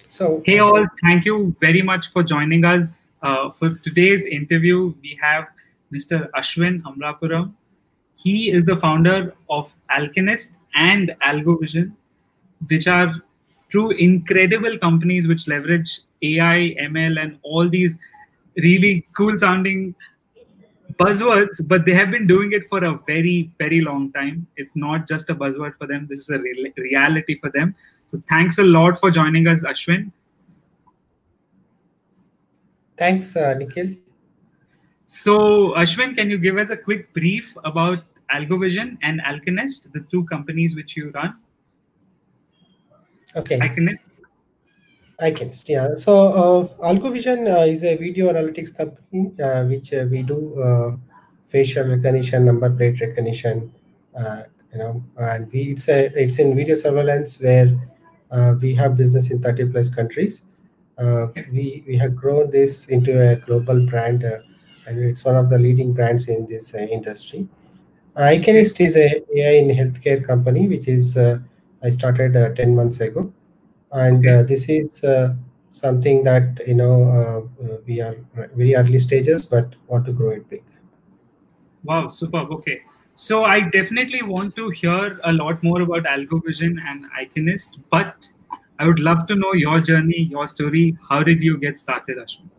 So, Hey all, thank you very much for joining us. For today's interview, we have Mr. Ashwin Amrapuram. He is the founder of Alchemist and AlgoVision, which are two incredible companies which leverage AI, ML, and all these really cool sounding buzzwords, but they have been doing it for a very, very long time. It's not just a buzzword for them, this is a reality for them. So, thanks a lot for joining us, Ashwin. thanks, Nikhil. So, Ashwin, can you give us a quick brief about AlgoVision and Alchemist, the two companies which you run? Okay, Alchemist. yeah. So, AlgoVision is a video analytics company which we do facial recognition, number plate recognition, and it's in video surveillance where we have business in 30 plus countries. We have grown this into a global brand, and it's one of the leading brands in this industry. Iconist is a AI in healthcare company, which is I started 10 months ago, and this is something that we are very early stages, but want to grow it big. Wow, superb. Okay. So, I definitely want to hear a lot more about AlgoVision and Iconist, but I would love to know your journey, your story. How did you get started, Ashwin?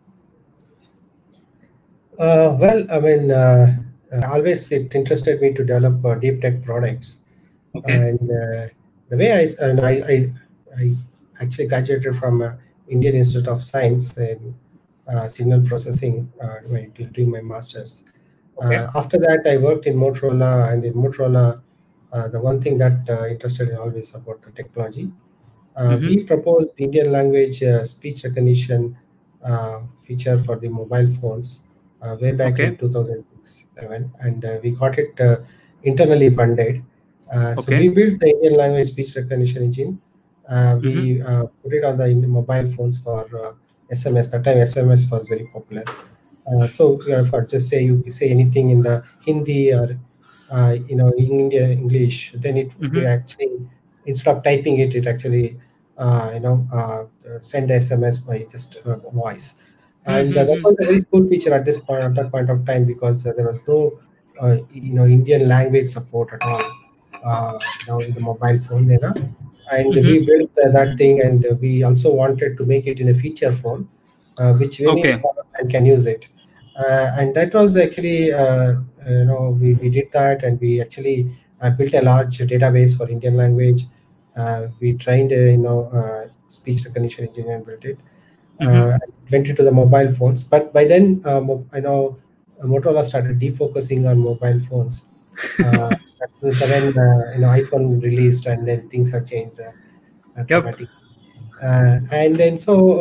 Well, I mean, always it interested me to develop deep tech products, Okay. and the way I actually graduated from Indian Institute of Science in signal processing while doing my masters. Okay. After that, I worked in Motorola, and in Motorola, the one thing that interested me always about the technology. We proposed Indian language speech recognition feature for the mobile phones way back in 2006-7, and we got it internally funded. So we built the Indian language speech recognition engine. We put it on the mobile phones for SMS. That time SMS was very popular. So for just say you say anything in the Hindi or in India English, then it would actually, instead of typing it, it actually send the SMS by just voice. And that was a very cool feature at that point of time, because there was no Indian language support at all in the mobile phone era. And we built that thing, and we also wanted to make it in a feature phone, which any can use it. And that was actually we did that, and we actually built a large database for Indian language. We trained speech recognition engineer and built it. Went into the mobile phones, but by then Motorola started defocusing on mobile phones. 2007, iPhone released, and then things have changed dramatically. And then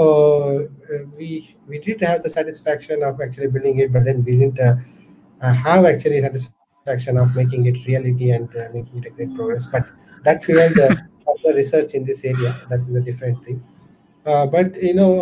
we did have the satisfaction of actually building it, but then we didn't have actually satisfaction of making it reality and making it a great progress. But that fueled further research in this area. That is a different thing. But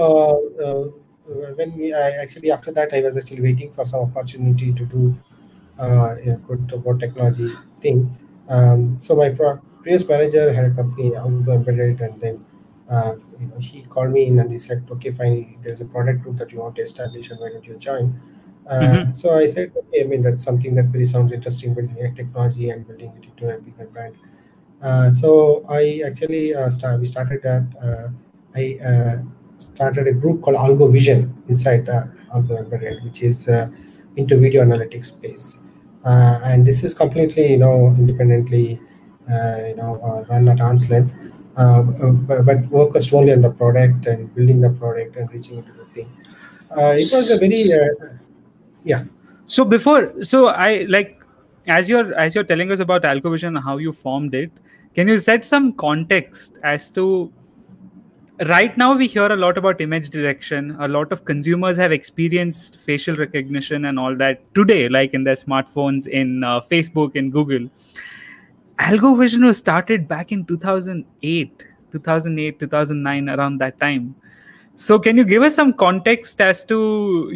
actually after that, I was actually waiting for some opportunity to do good about technology thing. So my previous manager had a company, Algo Embedded, and then he called me in and he said, "Okay, fine. There's a product group that you want to establish, and why don't you join?" So I said, "Okay. I mean, that's something that really sounds interesting, building a technology and building it into a bigger brand." So I actually we started that. I started a group called AlgoVision inside the Algo Embedded, which is into video analytics space. And this is completely, independently, run at arm's length, but focused only on the product and building the product and reaching into the thing. It was a very, yeah. So I like, as you're telling us about AlgoVision and how you formed it, can you set some context as to? Right now, we hear a lot about image detection. A lot of consumers have experienced facial recognition and all that today, like in their smartphones, in Facebook, in Google. AlgoVision was started back in 2008, 2009, around that time. So, can you give us some context as to,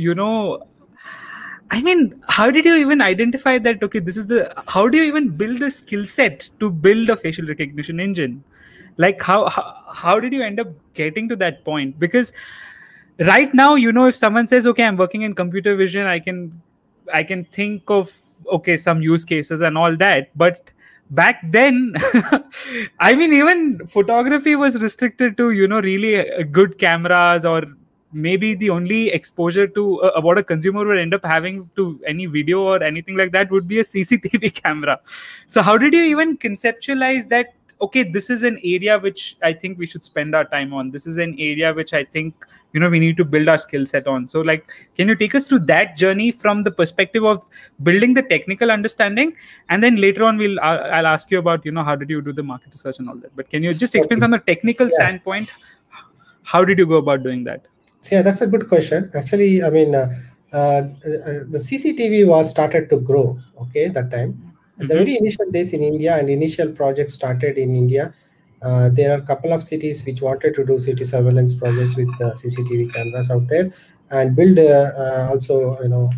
I mean, how did you even identify that? Okay, how do you even build the skill set to build a facial recognition engine? Like how did you end up getting to that point? Because right now, if someone says, okay, I'm working in computer vision, I can think of, okay, some use cases and all that. But back then, I mean, even photography was restricted to really good cameras, or maybe the only exposure to what a consumer would end up having to any video or anything like that would be a CCTV camera. So how did you even conceptualize that, okay, this is an area which I think we should spend our time on, this is an area which I think we need to build our skill set on? So, like, can you take us through that journey from the perspective of building the technical understanding, and then later on I'll ask you about how did you do the market research and all that. But can you just explain Okay. from the technical standpoint, how did you go about doing that? So, yeah, that's a good question. Actually, I mean, the CCTV was started to grow. Okay, that time. At the very initial days in India and initial projects started in India, there are a couple of cities which wanted to do city surveillance projects with CCTV cameras out there and build also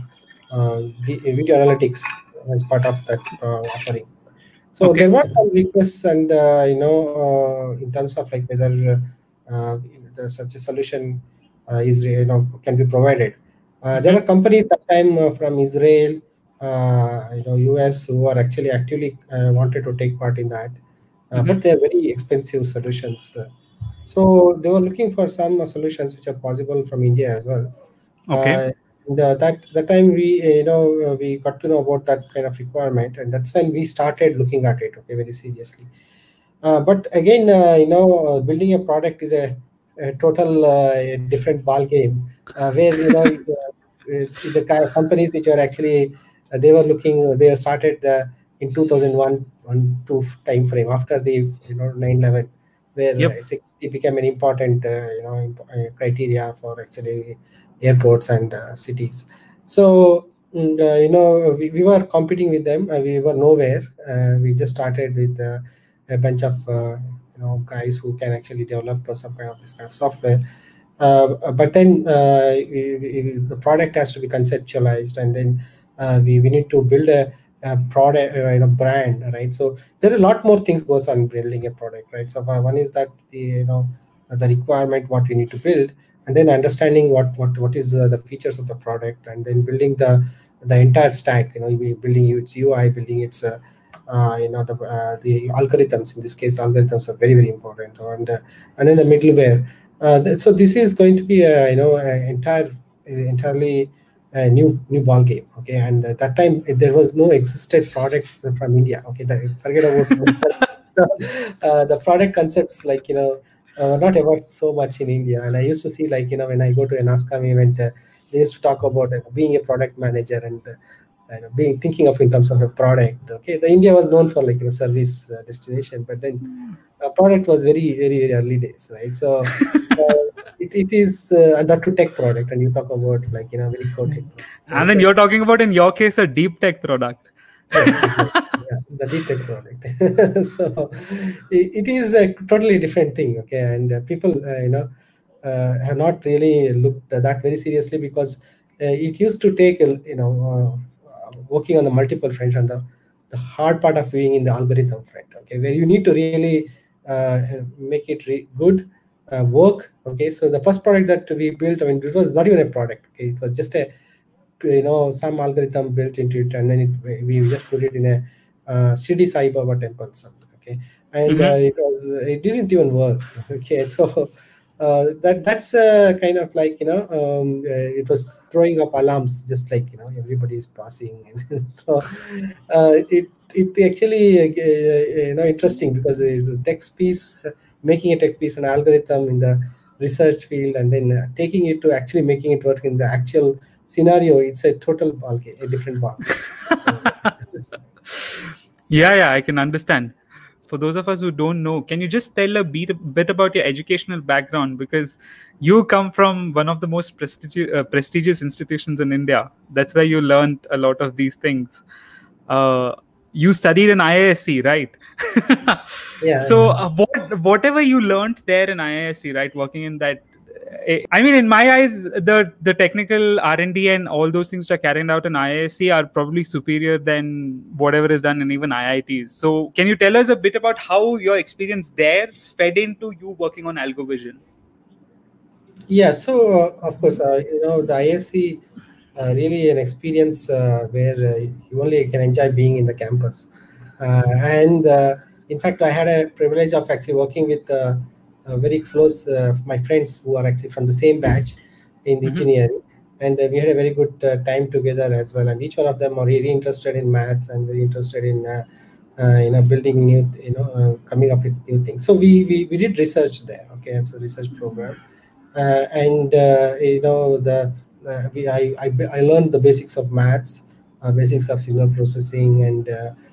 video analytics as part of that offering. So there Okay. were some requests, and in terms of like whether such a solution is can be provided. There are companies that time from Israel, US, who are actually actively wanted to take part in that, but they are very expensive solutions. So they were looking for some solutions which are possible from India as well. Okay. And that time we we got to know about that kind of requirement, and that's when we started looking at it, okay, very seriously. But again, building a product is a total different ball game, where the kind of companies which are actually they started in 2001 2 time frame after the 9/11, where Yep. security became an important criteria for actually airports and cities. So we were competing with them. We were nowhere. We just started with a bunch of guys who can actually develop some kind of this kind of software. But then the product has to be conceptualized, and then we need to build a product, brand, right? So there are a lot more things goes on building a product, right? So one is that the requirement what we need to build, and then understanding what is the features of the product, and then building the entire stack. We building its UI, building its the algorithms. In this case, the algorithms are very, very important, and then the middleware. So this is going to be entirely a new ball game. Okay, and at that time there was no existed products from India. Okay, forget about so, the product concepts, like not ever so much in India. And I used to see, like when I go to an NASCAM event, they used to talk about being a product manager and being thinking of in terms of a product. Okay, the India was known for like a service destination, but then product was very, very, very early days, right? So it is that to tech product, and you talk about like very core tech product. And then you're talking about, in your case, a deep tech product. Yes, exactly. Yeah, the deep tech product. So it is a totally different thing. Okay, and people have not really looked at that very seriously, because it used to take working on the multiple fronts, and the hard part of being in the algorithm front. Okay, where you need to really make it good work. Okay, so the first product that we built, I mean, it was not even a product. Okay, it was just a some algorithm built into it, and then we just put it in a Shirdi Sai Baba temple or something. Okay, and it didn't even work. Okay, so that's kind of like it was throwing up alarms, just like everybody is passing. And so it actually interesting, because it's a text piece, making a text piece, an algorithm in the research field, and then taking it to actually making it work in the actual scenario. It's a total ball game, a different ball game. Yeah, I can understand. For those of us who don't know, can you just tell a bit about your educational background? Because you come from one of the most prestigious institutions in India. That's where you learned a lot of these things. You studied in IISc, right? Yeah. So whatever you learned there in IISc, right, working in that I mean, in my eyes, the technical R&D and all those things that are carried out in IISc are probably superior than whatever is done in even IITs. So, can you tell us a bit about how your experience there fed into you working on AlgoVision? Yeah, so of course, the ISC really an experience where you only can enjoy being in the campus. And in fact, I had a privilege of actually working with very close my friends who are actually from the same batch in the engineering, and we had a very good time together as well. And each one of them are really interested in maths and very interested in building new, coming up with new things. So we did research there. Okay, it's a research program. And I learned the basics of maths, basics of signal processing, and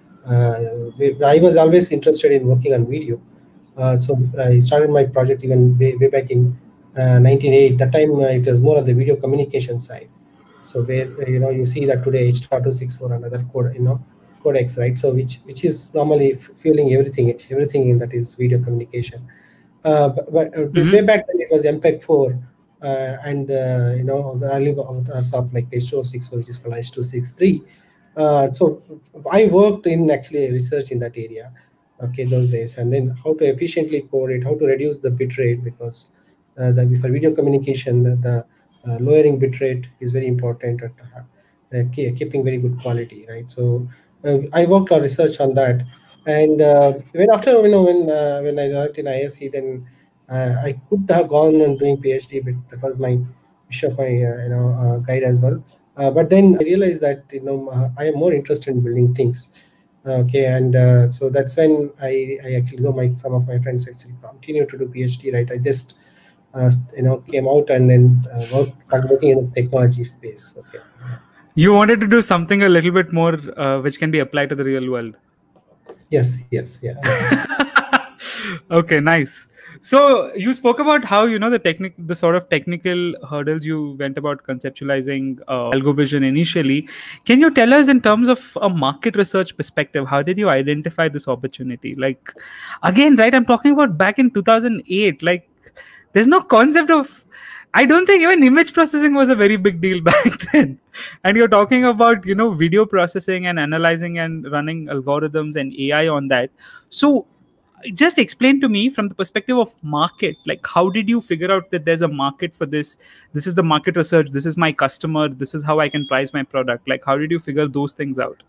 I was always interested in working on video. So I started my project even way back in 1988. That time it was more on the video communication side. So where you see that today H.264 and other codecs, right? So which is normally fueling everything in that is video communication. But way back then it was MPEG 4, and the early avatars of like H.264, which is called H.263. So I worked in actually research in that area, okay, those days, and then how to efficiently code it, how to reduce the bit rate, because for video communication, the lowering bit rate is very important at keeping very good quality, right? So I worked on research on that. And when after when I learned in ISC, then I could have gone on doing PhD, but that was my wish of my guide as well. But then I realized that I am more interested in building things. Okay, and so that's when I actually, though some of my friends actually continue to do PhD, right? I just came out and then started working in the technology space. Okay. You wanted to do something a little bit more which can be applied to the real world. Yes, yeah. Okay, nice. So you spoke about how the sort of technical hurdles you went about conceptualizing AlgoVision initially. Can you tell us, in terms of a market research perspective, how did you identify this opportunity? Like, again, right? I'm talking about back in 2008. Like, there's no concept of. I don't think even image processing was a very big deal back then. And you're talking about video processing and analyzing and running algorithms and AI on that. So just explain to me from the perspective of market, like how did you figure out that there's a market for this? This is the market research, this is my customer, this is how I can price my product. Like, how did you figure those things out?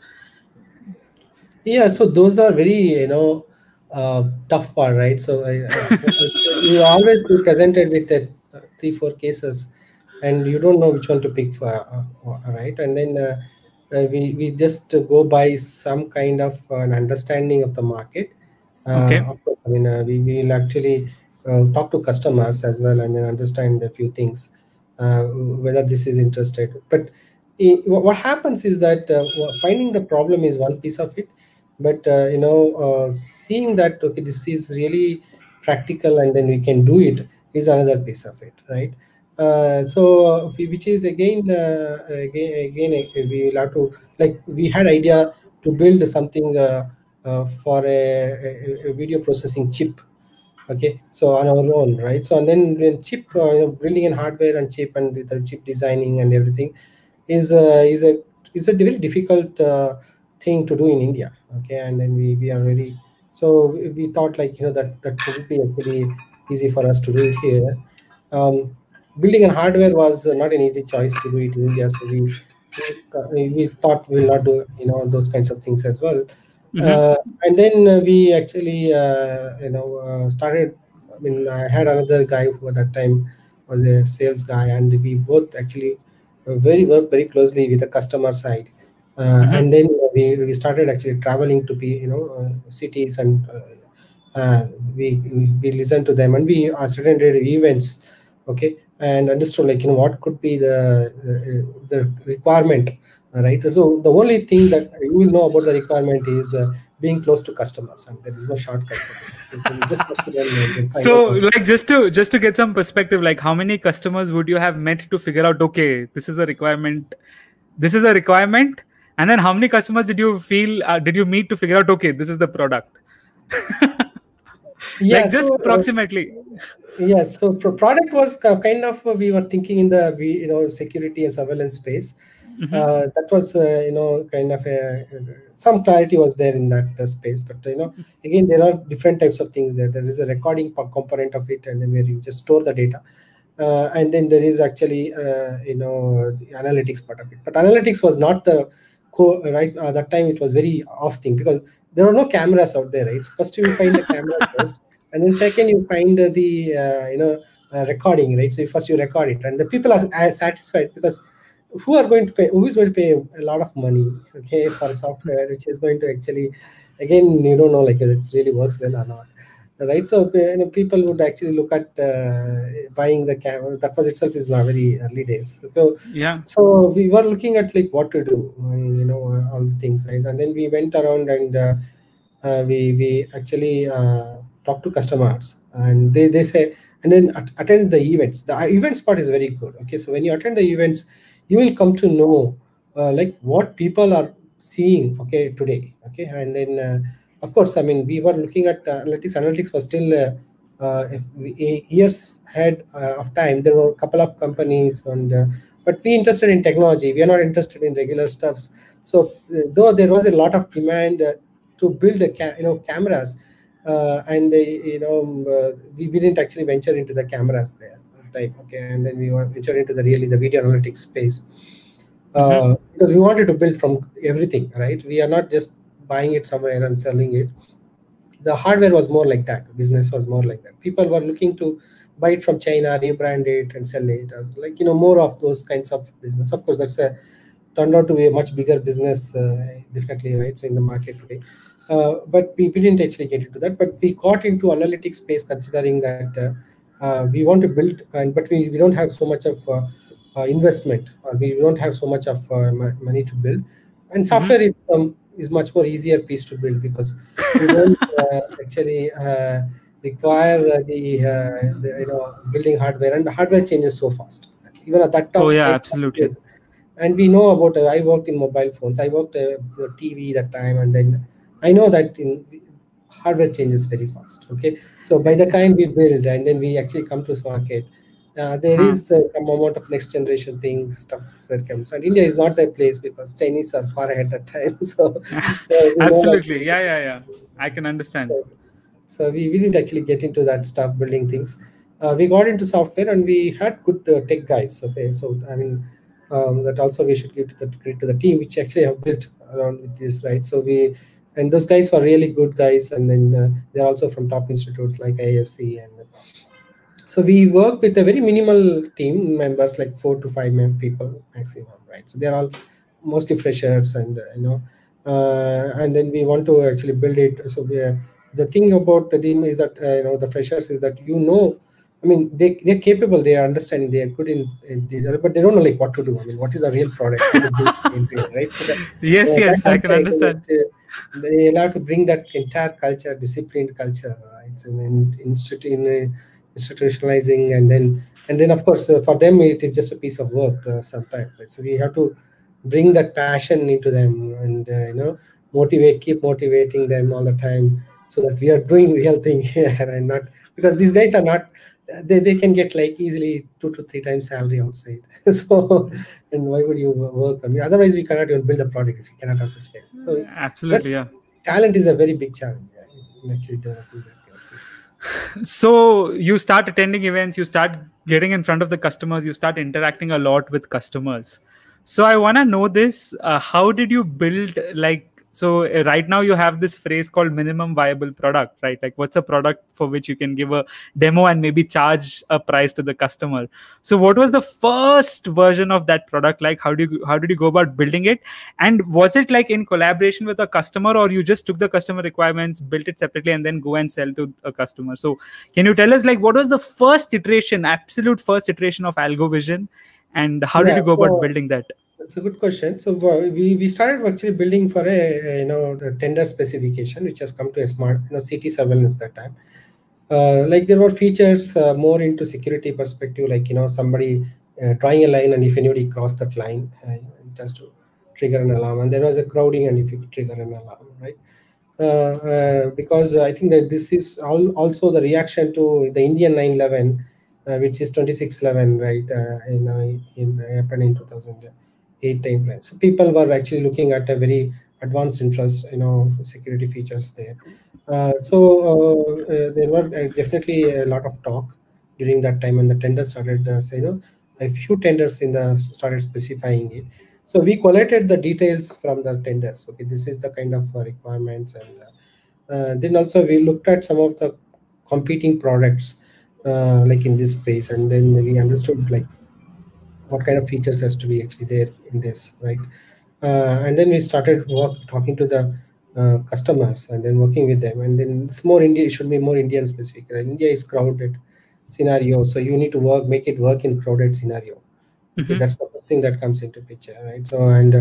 Yeah, so those are very tough part, right? So you always be presented with 3-4 cases and you don't know which one to pick for, right? And then we just go by some kind of an understanding of the market. Okay. Of course, I mean, we will actually talk to customers as well and then understand a few things, whether this is interested. But what happens is that finding the problem is one piece of it, but seeing that okay, this is really practical and then we can do it is another piece of it, right? Which is again we will have to, like, we had idea to build something for a video processing chip. Okay, so on our own, right? So and then when chip building in hardware and chip and the chip designing and everything is a very difficult thing to do in India. Okay, and then we are very, so we thought like that would be actually easy for us to do it here. Building a hardware was not an easy choice to do it in India, so we thought we'll not do those kinds of things as well. And then we actually started. I mean, I had another guy who at that time was a sales guy, and we both actually worked very closely with the customer side. And then we started actually traveling to cities, and we listened to them, and we attended events, okay, and understood like what could be the requirement, right? So the only thing that you will know about the requirement is being close to customers, and there is no shortcut for it. So like just to get some perspective, like how many customers would you have met to figure out, okay, this is a requirement, and then how many customers did you meet to figure out, okay, this is the product? Yeah, Like just so approximately. yes, so product was kind of we were thinking in the security and surveillance space. That was kind of some clarity was there in that space, but again there are different types of things there. There is a recording component of it, and then where you just store the data, and then there is actually the analytics part of it. But analytics was not the core right that time. It was very off thing because there were no cameras out there, right? So first you find the cameras first, and then second you find the recording, right? So first you record it, and the people are satisfied because who is going to pay a lot of money, okay, for a software which is going to actually, again, you don't know like whether it really works well or not, right? So people would actually look at buying the camera. That was itself is not very early days. So, Yeah. so we were looking at like what to do, and, all the things, right? And then we went around and we actually talk to customers, and they say, and then attend the events. The events part is very good. Okay, so when you attend the events, you will come to know like what people are seeing, okay, today. Okay, and then of course, I mean, we were looking at analytics. Analytics was still years ahead of time. There were a couple of companies, and but we interested in technology. We are not interested in regular stuffs. So though there was a lot of demand to build cameras, and we didn't actually venture into the cameras there type. Okay, and then we ventured into the video analytics space, because we wanted to build from everything, right? We are not just buying it somewhere and selling it. The hardware was more like that. Business was more like that. People were looking to buy it from China, rebrand it, and sell it, or like more of those kinds of business. Of course, that's turned out to be a much bigger business, definitely, right? So in the market today, but we didn't actually get into that. But we got into analytics space, considering that we want to build, but we don't have so much of investment, or we don't have so much of money to build. And software is much more easier piece to build because you don't actually require the building hardware, and the hardware changes so fast. Even at that Oh top yeah, time, absolutely. and we know about. I worked in mobile phones. I worked TV that time, and then I know that hardware changes very fast. Okay, so by the time we build and then we actually come to market, there is some amount of next generation things stuff that comes. And India is not that place because Chinese are far ahead that time. So we know that. Absolutely. Yeah, yeah, yeah. I can understand. So, so we didn't actually get into that stuff building things. We got into software and we had good tech guys. Okay, so I mean that also we should give to the credit to the team which actually have built around with this, right? So and those guys were really good guys, and then they're also from top institutes like ISC, and so we work with a very minimal team members, like 4 to 5 people maximum, right? So they're all mostly freshers, and and then we want to actually build it. So the thing about the team is that the freshers is that I mean they're capable, they are understanding, they are good but they don't know like what to do. I mean, what is the real product, how to build it, right? So Yes, that yes, I can aspect understand. they allow to bring that entire culture, disciplined culture, right? And then institutionalizing, and then of course for them it is just a piece of work sometimes, right? So we have to bring that passion into them, and keep motivating them all the time, so that we are doing real thing here, and not because these guys are not, they can get like easily 2 to 3 times salary outside. So and why would you work? I mean, otherwise we cannot even build a product if you cannot have such guys. So Absolutely, that's yeah. talent is a very big challenge, in actually developing that kind of people. So you start attending events, you start getting in front of the customers, you start interacting a lot with customers. So I want to know this: how did you build right now you have this phrase called minimum viable product, right? Like, what's a product for which you can give a demo and maybe charge a price to the customer? So what was the first version of that product like? How did you go about building it? And was it like in collaboration with a customer, or you just took the customer requirements, built it separately, and then go and sell to a customer? So can you tell us like what was the absolute first iteration of AlgoVision, and how did Yeah, you go about so building that? that's a good question. So we started actually building for the tender specification, which has come to a smart city surveillance that time. Like there were features more into security perspective, like somebody drawing a line, and if anybody crossed that line, it has to trigger an alarm. And there was a crowding, and if you trigger an alarm, right? because I think that this is also the reaction to the Indian 9/11, which is 26/11, right? In happened in 2008 time frame. So people were actually looking at a very advanced security features there. There were definitely a lot of talk during that time, and the tender started. A few tenders started specifying it. So we collected the details from the tenders. Okay, this is the kind of requirements, and then also we looked at some of the competing products like in this space, and then we understood like what kind of features has to be actually there in this, right? And then we started talking to the customers, and then working with them, and then it's more India. It should be more Indian specific. India is crowded scenario, so you need to make it work in crowded scenario. Okay, that's the first thing that comes into picture, right? So, and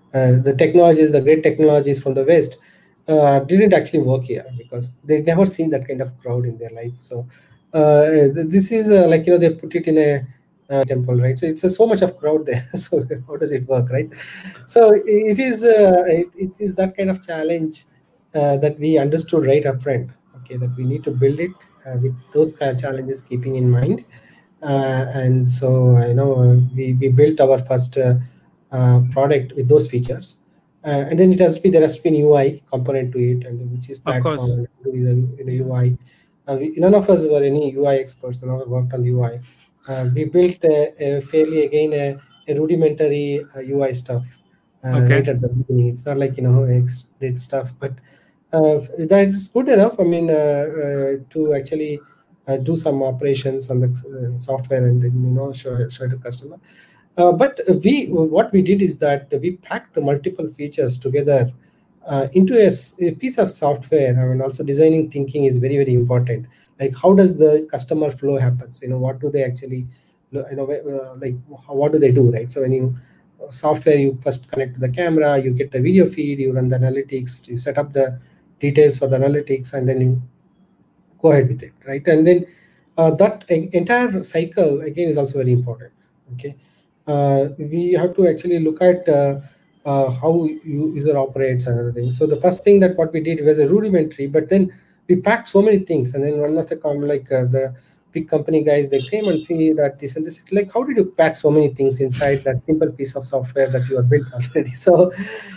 the great technologies from the West didn't actually work here because they've never seen that kind of crowd in their life. So this is they put it in a temple, right? So it's so much of crowd there. So how does it work, right? So it is that kind of challenge that we understood right up front. Okay, that we need to build it with those kind of challenges keeping in mind. And so we built our first product with those features, and then there has to be an UI component to it, and which is platform in the UI. None of us were any UI experts. None of us worked on the UI. We built a fairly again a rudimentary UI stuff right at the beginning. It's not like great stuff, but that is good enough. I mean, to actually do some operations on the software and then show it to customer. But what we did is that we packed multiple features together into a piece of software. I mean, also designing thinking is very, very important. Like, how does the customer flow happens? What do they actually, like, what do they do, right? So when you software, you first connect to the camera, you get the video feed, you run the analytics, you set up the details for the analytics, and then you go ahead with it, right? And then that entire cycle again is also very important. Okay, we have to actually look at how user operates and other things. So the first thing that what we did was a rudimentary, but then we packed so many things, and then one of the big company guys, they came and see that this and this, like, how did you pack so many things inside that simple piece of software that you have built already? So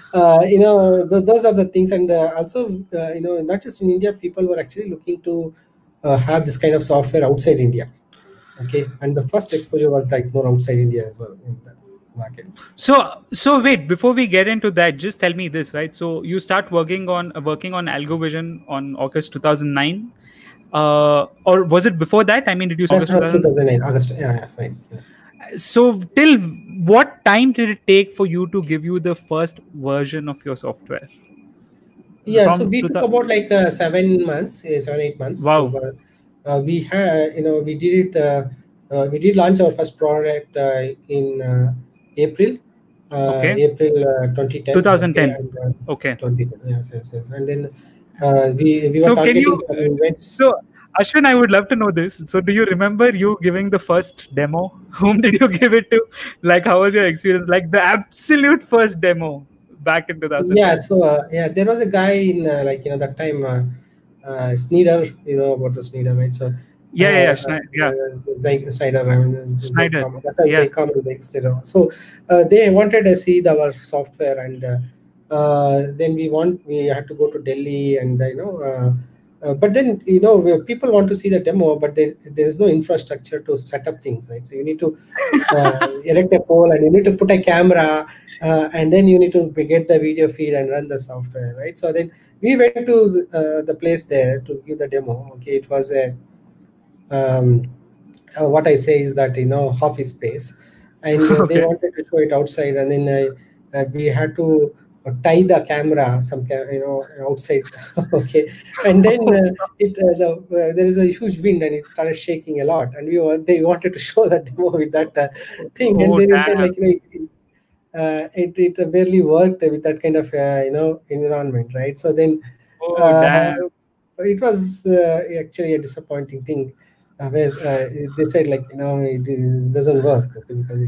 those are the things. And also not just in India, people were actually looking to have this kind of software outside India. Okay, and the first exposure was like more outside India as well in the market. So wait, before we get into that, just tell me this, right? So you start working on AlgoVision on August 2009, or was it before that? I mean, did you August 2009? August, yeah, right. Yeah. So till what time did it take for you to give you the first version of your software? Yeah, so we took about like 7 months, 7-8 months. Wow. So, we had, we did it. We did launch our first product in April. April 2010. 2010. Okay. 2010. Yes. And then we were targeting some events. So Ashwin, I would love to know this. So do you remember you giving the first demo? Whom did you give it to? Like, how was your experience? Like the absolute first demo back in 2010. Yeah. So there was a guy in that time. Snyder, about the Snyder, right? So Snyder. I mean, Snyder. So they wanted to see our software, and then we had to go to Delhi, and but then people want to see the demo, but there is no infrastructure to set up things, right? So you need to erect a pole, and you need to put a camera. And then you need to get the video feed and run the software, right? So then we went to the place there to give the demo. Okay, it was what I say is that office space, and they wanted to show it outside, and then we had to tie the camera outside. Okay, and then there is a huge wind, and it started shaking a lot, and they wanted to show the demo with that thing, and then we said like it barely worked with that kind of environment, right? So then it was actually a disappointing thing where they said like it doesn't work because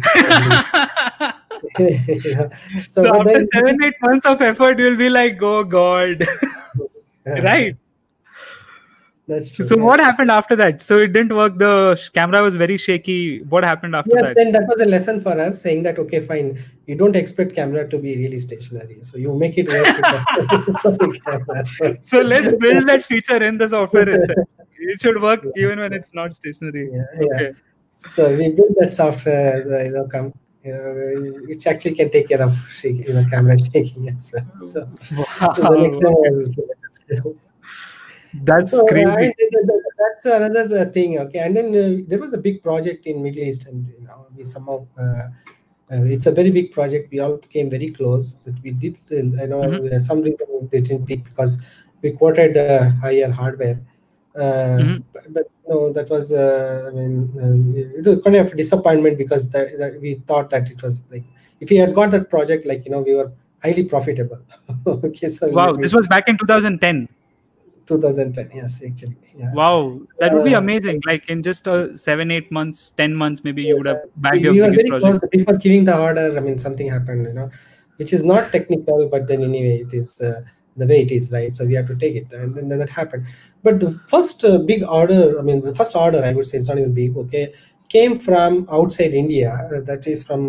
it's so after 7-8 months of effort you'll be like, oh god. Right. That's true. So what happened after that? So it didn't work. The camera was very shaky. What happened after Yes, that? then that was a lesson for us, saying that okay, fine, you don't expect camera to be really stationary, so you make it work with the camera. So let's build that feature in the software itself. It should work even when it's not stationary. Yeah. Okay. So we built that software as well, which actually can take care of camera shaking as well. So the next Wow. time Okay. was. That's So crazy. that's another thing. Okay, and then there was a big project in Middle East, and we somehow it's a very big project. We all came very close, but we did some reason they didn't pick because we quoted higher hardware. But that was it was kind of a disappointment because that we thought that it was like if we had got that project, like we were highly profitable. Okay, so Wow. This was back in 2010. 2010, yes, actually, yeah. Wow. That would be amazing. Like in just 7, 8 months, 10 months, maybe you would have bagged your we were biggest very project. close before giving the order. I mean, something happened, which is not technical, but then anyway, it is the way it is, right? So we have to take it, and then that happened. But the first big order, the first order, I would say, it's not even big, okay, came from outside India. That is from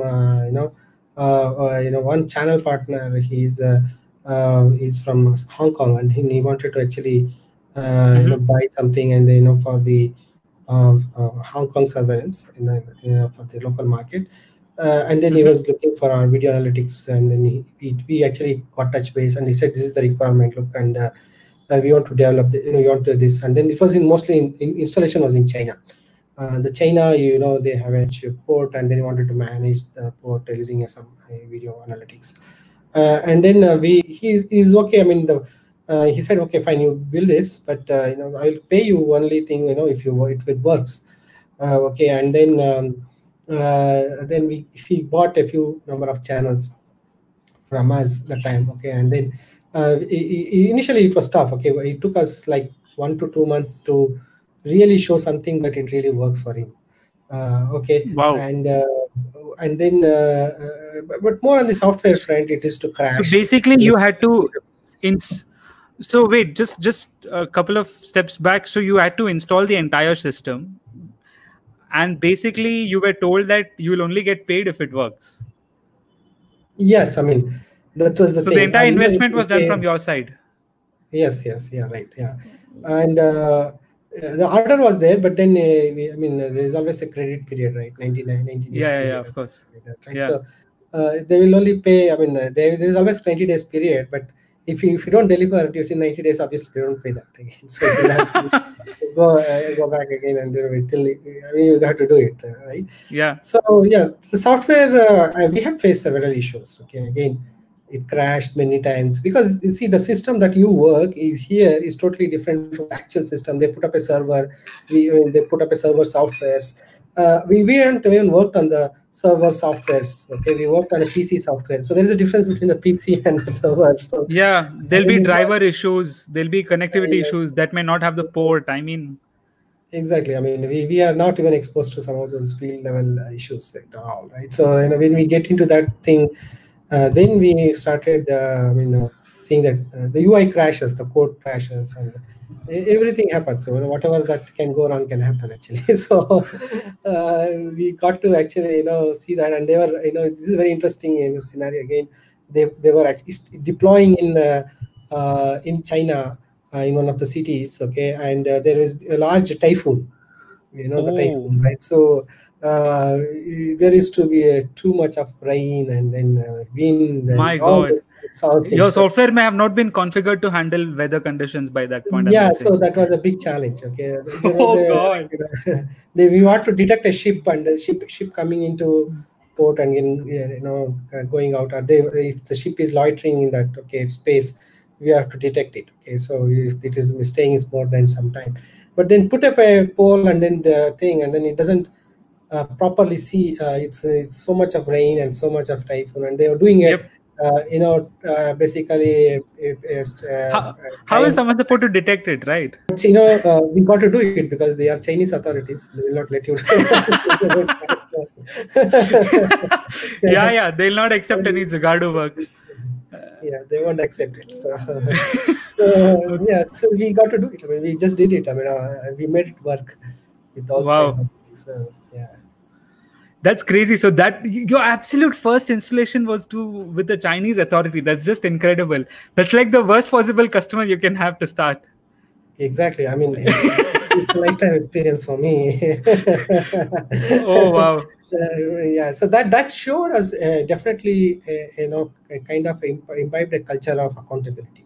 one channel partner. He's from Hong Kong, and he wanted to actually buy something, and for the Hong Kong surveillance for the local market. And then he was looking for our video analytics, and then we actually got touch base, and he said, this is the requirement, look, and we want to develop we want to this. And then it was mostly in installation was in China. The China, they have a port, and then he wanted to manage the port using some video analytics. And then he's okay. I mean, he said, okay, fine, you build this, but I'll pay you only thing, if it works. Okay, and then he bought a few number of channels from us that time. Okay, and then initially it was tough. Okay, it took us like 1 to 2 months to really show something that it really works for him. Okay, wow. And then but more on the software front, it is to crash. So basically you had to so wait, just a couple of steps back. So you had to install the entire system, and basically you were told that you will only get paid if it works. Yes, I mean, that was the thing. So the entire investment was done from your side. Yes, yeah, right, yeah. And the order was there, but then there's always a credit period, right? 90 days. Yeah, of course. Right? Yeah. So they will only pay. There's always 90 days period, but if you don't deliver within 90 days, obviously they don't pay that again. So you have to go back again, and you have to do it, right? Yeah. So yeah, the software we had faced several issues. Okay, again, it crashed many times because you see the system that you work here is totally different from the actual system. They put up a server, they put up a server softwares. We haven't even worked on the server softwares. Okay, we worked on a PC software. So there is a difference between the PC and the server. So yeah, there'll be driver issues, there'll be connectivity issues that may not have the port. Exactly. We are not even exposed to some of those field level issues at all, right? So when we get into that thing, then we started seeing that the UI crashes, the code crashes, and everything happens. So whatever that can go wrong can happen actually. So we got to actually see that, and they were this is very interesting scenario again. They were actually deploying in China in one of the cities. Okay, and there is a large typhoon. The typhoon, right? So there is to be too much of rain and then wind. And my God. Your things. software may have not been configured to handle weather conditions by that point. Yeah, so that was a big challenge. Okay. God. We want to detect a ship, and the ship coming into port and going out. If the ship is loitering in that space, we have to detect it. Okay, so if it is staying is more than some time, but then put up a pole and then the thing, and then it doesn't properly see. It's so much of rain and so much of typhoon, and they are doing it. Basically, how is someone supposed to detect it, right? But, we got to do it because they are Chinese authorities. They will not let you. Yeah, they'll not accept any Zigadu work. Yeah, they won't accept it. So, Okay. yeah, so we got to do it. I mean, we just did it. I mean, we made it work with those kinds Wow. of things. So, yeah. That's crazy. So that your absolute first installation was to with the Chinese authority. That's just incredible. That's like the worst possible customer you can have to start. Exactly. I mean, it's a lifetime experience for me. Oh wow. Yeah. So that showed us definitely, a kind of imbibed a culture of accountability.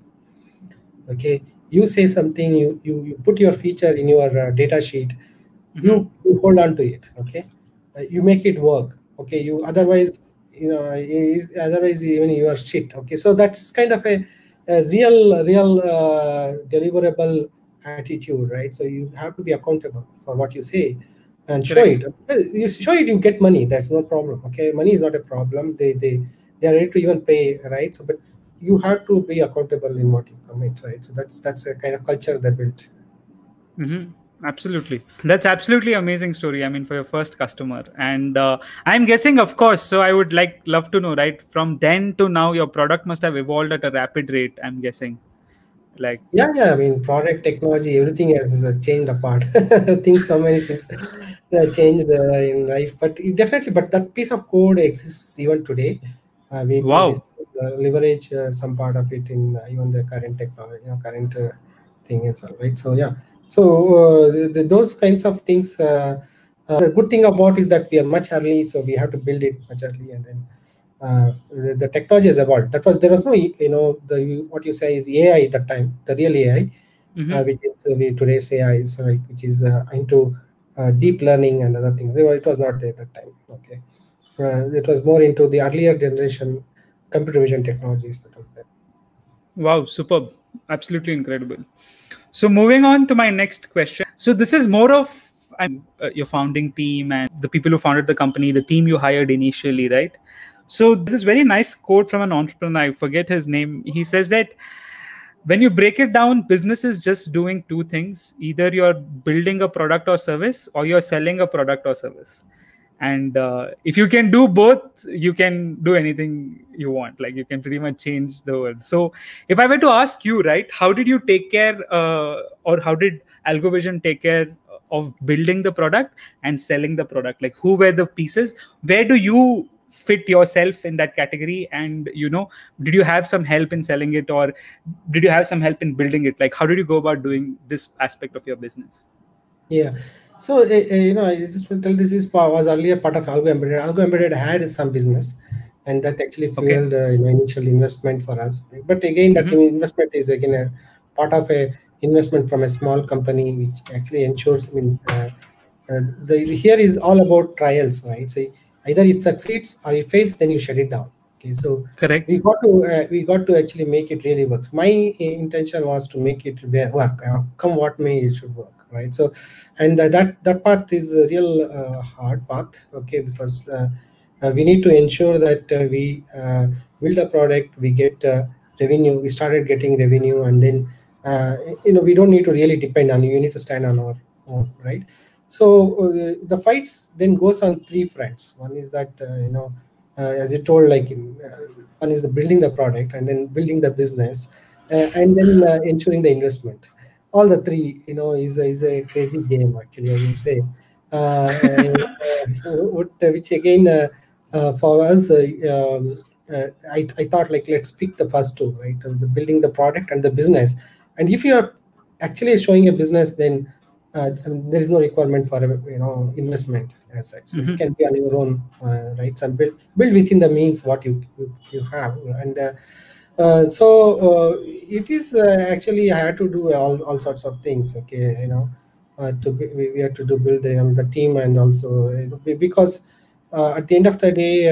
Okay, you say something, you put your feature in your data sheet, Hmm. you hold on to it. Okay, you make it work. Okay, you otherwise, otherwise even you are shit. Okay, so that's kind of a real deliverable attitude, right? So you have to be accountable for what you say and show Correct. it. You show it, you get money. That's no problem. Okay, money is not a problem. They are ready to even pay, right? So, but you have to be accountable in what you commit, right? So that's a kind of culture they built. Hmm. Absolutely. That's absolutely amazing story. I mean, for your first customer, and I'm guessing, of course. So I would love to know, right? From then to now, your product must have evolved at a rapid rate. I'm guessing, like, Yeah. I mean, product technology, everything has changed apart. Things, so many things changed in life, but definitely, but that piece of code exists even today. We wow. still leverage some part of it in even the current technology, current thing as well, right? So yeah, so those kinds of things. The good thing about is that we are much early, so we have to build it much early, and then the technology has evolved. There was no, the what you say is AI at that time, the real AI, Hmm. which is today's AI is right, which is into deep learning and other things. It was not there at that time. Okay, it was more into the earlier generation computer vision technologies that was there. Wow, superb. Absolutely incredible. So moving on to my next question. So this is more of your founding team and the people who founded the company, the team you hired initially, right? So this very nice quote from an entrepreneur. I forget his name. He says that when you break it down, business is just doing two things: either you're building a product or service, or you're selling a product or service. And if you can do both, you can do anything you want. Like, you can pretty much change the world. So if I were to ask you, right, how did you take care, or how did AlgoVision take care of building the product and selling the product? Like, who were the pieces? Where do you fit yourself in that category? And did you have some help in selling it, or did you have some help in building it? Like, how did you go about doing this aspect of your business? Yeah. So, I just want to tell was earlier part of Algo Embedded. Algo Embedded had some business, and that actually Okay. fueled initial investment for us. But again, that Hmm. investment is again a part of a investment from a small company, which actually ensures. I mean, here is all about trials, right? So either it succeeds or it fails, then you shut it down. Okay, so Correct. we got to actually make it really work. My intention was to make it work. Come what may, it should work, right? So, and that part is a real hard path. Okay, because we need to ensure that we build a product, we get revenue. We started getting revenue, and then we don't need to really depend on you. You need to stand on our own, right? So the fights then goes on three fronts. One is that as you told, like one is the building the product, and then building the business, and then ensuring the investment. All the three, is a crazy game, actually, I will say. Which again, for us, I thought, like, let's pick the first two, right? The building the product and the business. And if you are actually showing a business, then I mean, there is no requirement for investment as such. So you Hmm. can be on your own, right? So build within the means what you have, and it is actually I had to do all sorts of things. Okay, we had to do build the team, and also because at the end of the day.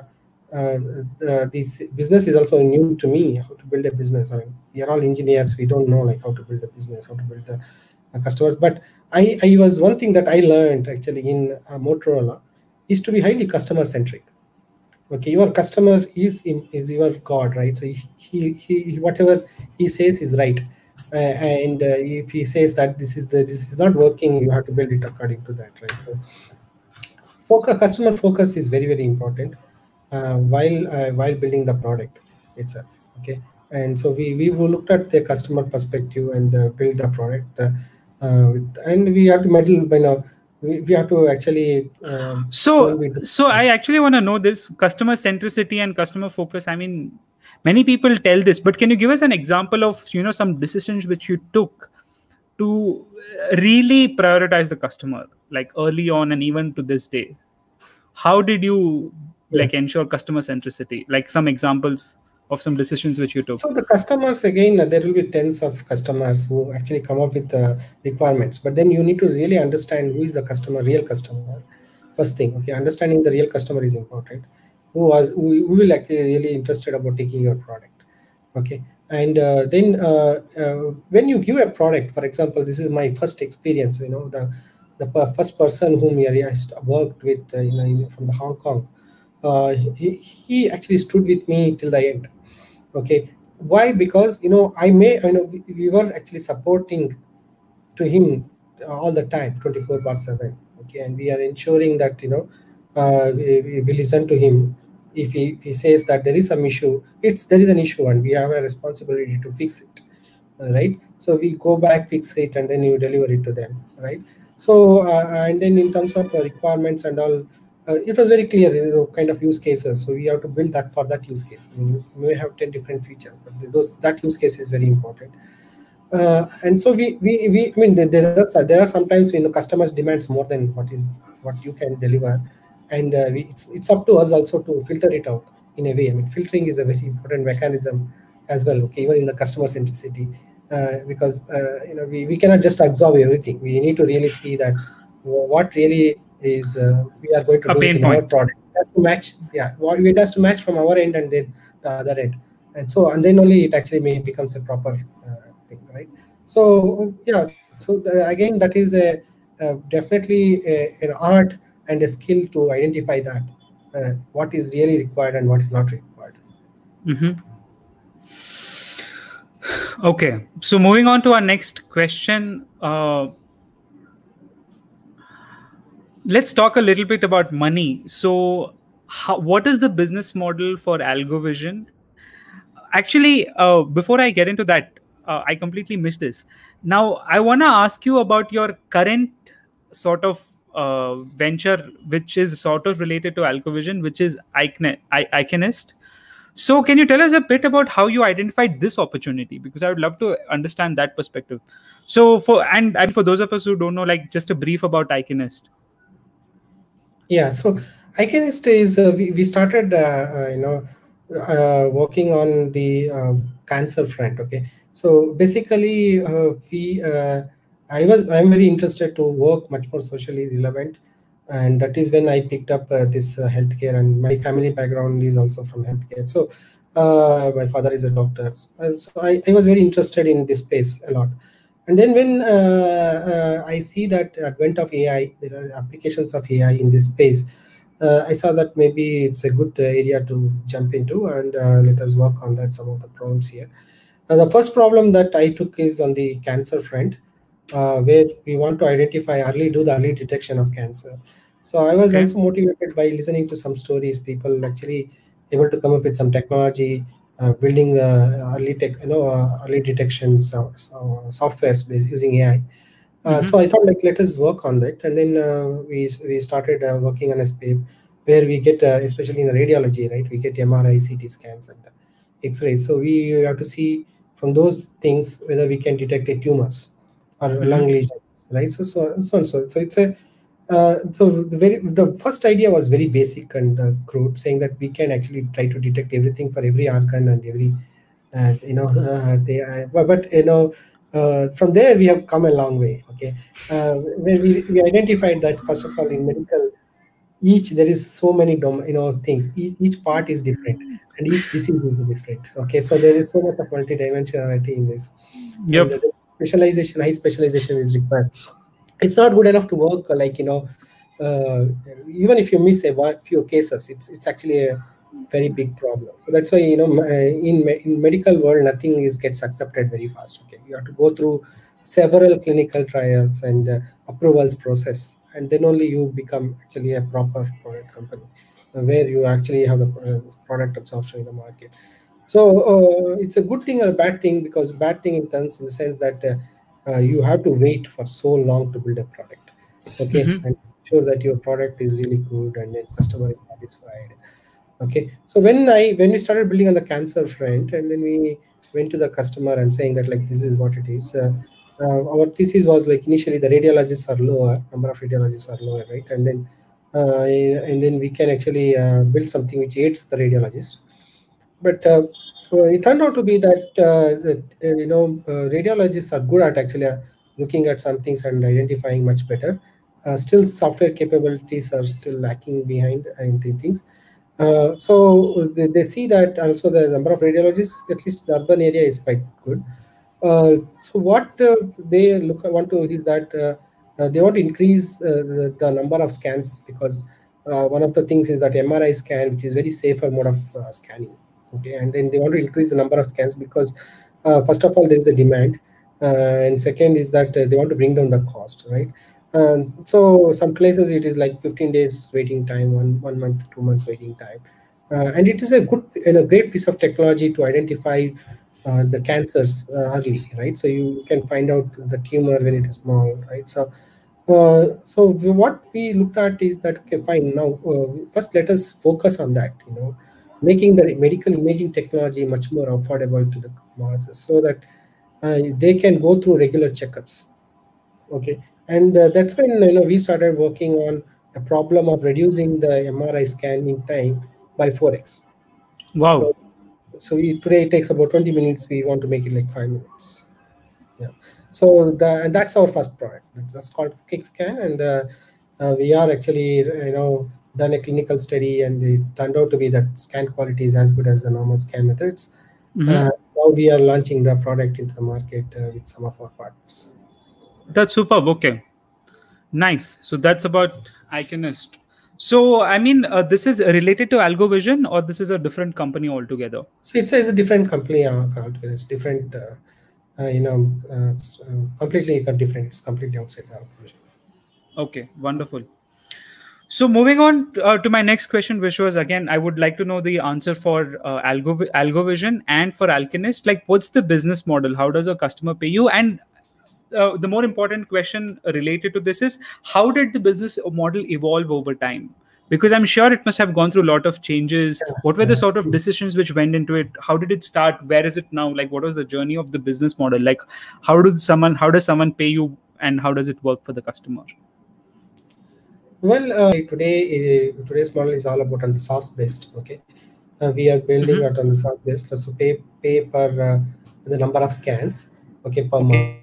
This business is also new to me, how to build a business. I mean, we are all engineers, we don't know like how to build a business, how to build the customers. But I was one thing that I learned actually in Motorola is to be highly customer centric. Okay, your customer is your god, right? So whatever he says is right. And if he says that this is not working, you have to build it according to that, right? So customer focus is very, very important while building the product itself. Okay, and so we looked at the customer perspective and build the product, and we have to meddle, we have to actually when So, we do so I this. actually want to know this customer centricity and customer focus. I mean, many people tell this, but can you give us an example of some decisions which you took to really prioritize the customer, like early on and even to this day? How did you Yeah. ensure customer centricity? Like some examples of some decisions which you took. So the customers, again, there will be tens of customers who actually come up with requirements, but then you need to really understand who is the customer, real customer. First thing, okay, understanding the real customer is important. Who will actually really interested about taking your product, okay, and then when you give a product, for example, this is my first experience. First person whom I worked with, from the Hong Kong, he actually stood with me till the end. Okay, why? Because we were actually supporting to him all the time, 24/7. Okay, and we are ensuring that we listen to him. If he says that there is some issue, there is an issue, and we have a responsibility to fix it, right? So we go back, fix it, and then you deliver it to them, right? So and then in terms of requirements and all, it was very clear, kind of use cases. So we have to build that for that use case. I mean, you may have 10 different features, but that use case is very important. And so we I mean, there are sometimes customers demands more than what you can deliver, and it's up to us also to filter it out in a way. I mean, filtering is a very important mechanism as well. Okay, even in the customer centricity, because we cannot just absorb everything. We need to really see that what really is we are going to A do it pain in our point. product. It has to match, yeah. What it has to match from our end and then the other end, and then only it actually becomes a proper thing, right? So yeah, so again, that is definitely an art and a skill to identify that what is really required and what is not required. Mm-hmm. Okay, so moving on to our next question. Let's talk a little bit about money. So, what is the business model for AlgoVision? Actually, before I get into that, I completely missed this. Now, I want to ask you about your current sort of venture, which is sort of related to AlgoVision, which is Iconist. So, can you tell us a bit about how you identified this opportunity? Because I would love to understand that perspective. So, for those of us who don't know, like just a brief about Iconist. Yeah, so Iconist is we started working on the cancer front. Okay, so basically I'm very interested to work much more socially relevant, and that is when I picked up this healthcare, and my family background is also from healthcare. So my father is a doctor, so I was very interested in this space a lot. And then when I see that advent of AI, there are applications of AI in this space. I saw that maybe it's a good area to jump into, and let us work on that. Some of the problems here. The first problem that I took is on the cancer front, where we want to do the early detection of cancer. So I was also motivated by listening to some stories. People actually able to come up with some technology, building early detection softwares based using AI. So I thought, like, let us work on that, and then we started working on a space where we get, especially in radiology, right? We get MRI, CT scans, and X-rays. So we have to see from those things whether we can detect a tumors or lung lesions, right? So it's a the first idea was very basic and crude, saying that we can actually try to detect everything for every organ and every, but from there we have come a long way. Okay, where we identified that, first of all, in medical, there is so many things. Each part is different, and each disease is different. Okay, so there is so much of multidimensionality in this, and Yep. the high specialization is required. It's not good enough to work uh, even if you miss few cases, it's actually a very big problem. So that's why, in medical world, nothing gets accepted very fast. Okay, you have to go through several clinical trials and approvals process, and then only you become actually a proper product company, where you actually have the product absorption in the market. So it's a good thing or a bad thing, because bad thing in terms, in the sense that you have to wait for so long to build a product, okay, Mm-hmm. and ensure that your product is really good and then customer is satisfied. Okay, so when we started building on the cancer front, and then we went to the customer and saying that like this is what it is. Our thesis was like initially the radiologists are lower, number of radiologists are lower, right? And then we can actually build something which aids the radiologist. But it turned out to be that radiologists are good at actually looking at some things and identifying much better. Still, software capabilities are still lacking behind in the things. So they see that also the number of radiologists, at least the urban area, is quite good. So what they want to is that they want to increase the number of scans, because one of the things is that MRI scan, which is very safer mode of scanning. Okay, and then they want to increase the number of scans because first of all there is a demand, and second is that they want to bring down the cost, right? So some places it is like 15 days waiting time, one month, 2 months waiting time, and it is a good and a great piece of technology to identify the cancers early, right? So you can find out the tumor when it is small, right? So what we looked at is that, okay, fine. Now, first let us focus on that. Making the medical imaging technology much more affordable to the masses, so that they can go through regular checkups. Okay, and that's when we started working on a problem of reducing the MRI scanning time by 4x. Wow. So, today it takes about 20 minutes. We want to make it like 5 minutes. Yeah. So and that's our first product. That's called KickScan, and we are actually done a clinical study, and it turned out to be that scan quality is as good as the normal scan methods. Mm-hmm. Now we are launching the product into the market with some of our partners. That's superb. Okay. Nice. So that's about Iconist. So, I mean, this is related to AlgoVision, or this is a different company altogether? So it's a different company altogether. It's different. It's, completely different. It's completely outside the algorithm. Okay, wonderful. So moving on to my next question, which was, again, I would like to know the answer for AlgoVision and for Alchemist. Like, what's the business model? How does a customer pay you? And the more important question related to this is, how did the business model evolve over time? Because I'm sure it must have gone through a lot of changes. What were the sort of decisions which went into it? How did it start? Where is it now? Like, what was the journey of the business model? Like, how does someone pay you, and how does it work for the customer? Well, today's model is all about on the SaaS based. Okay, we are building it on the SaaS based. So pay per the number of scans. Okay, per month.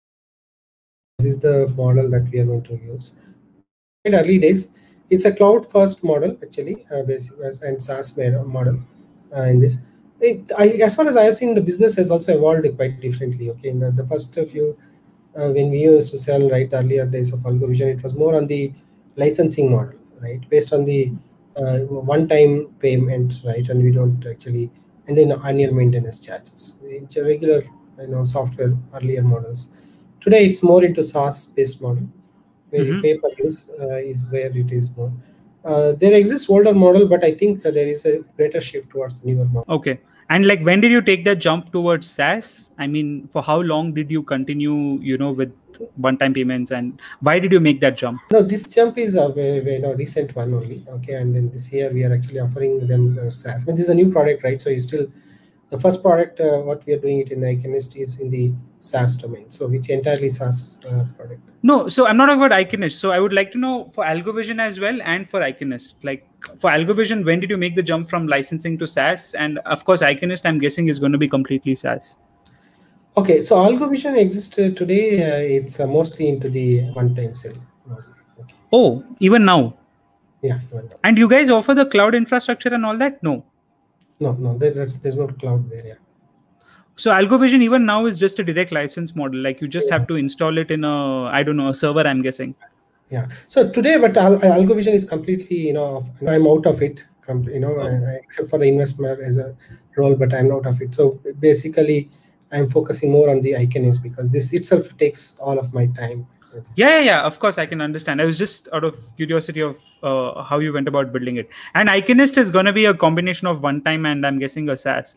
This is the model that we are going to use. In early days, it's a cloud first model actually, and SaaS model. In this, as far as I have seen, the business has also evolved quite differently. Okay, in the first few, when we used to sell, right, earlier days of AlgoVision, it was more on the licensing model, right, based on the one-time payment, right, and we don't actually, and then annual maintenance charges. It's a regular, software earlier models. Today, it's more into SaaS-based model, where you pay per use is where it is more. There exists older model, but I think there is a greater shift towards newer model. Okay. And like, when did you take that jump towards SaaS? I mean, for how long did you continue, with one-time payments, and why did you make that jump? No, this jump is a very recent one only. Okay, and then this year we are actually offering them the SaaS. But this is a new product, right? So you still, the first product, what we are doing it in Iconist is in the SaaS domain. So which entirely SaaS product. No, so I'm not talking about Iconist. So I would like to know for AlgoVision as well and for Iconist. Like, for AlgoVision, when did you make the jump from licensing to SaaS? And of course, Iconist, I'm guessing, is going to be completely SaaS. Okay, so AlgoVision exists today. It's mostly into the one-time sale. Okay. Oh, even now? Yeah. And you guys offer the cloud infrastructure and all that? No. No. There's no cloud there. Yeah. So AlgoVision even now is just a direct license model. Like, you just have to install it in a server, I'm guessing. Yeah. So today, but AlgoVision is completely, I'm out of it. Except for the investment as a role, but I'm out of it. So basically, I'm focusing more on the Iconist, because this itself takes all of my time. Yeah. Of course, I can understand. I was just out of curiosity of how you went about building it. And Iconist is going to be a combination of one-time and, I'm guessing, a SaaS, like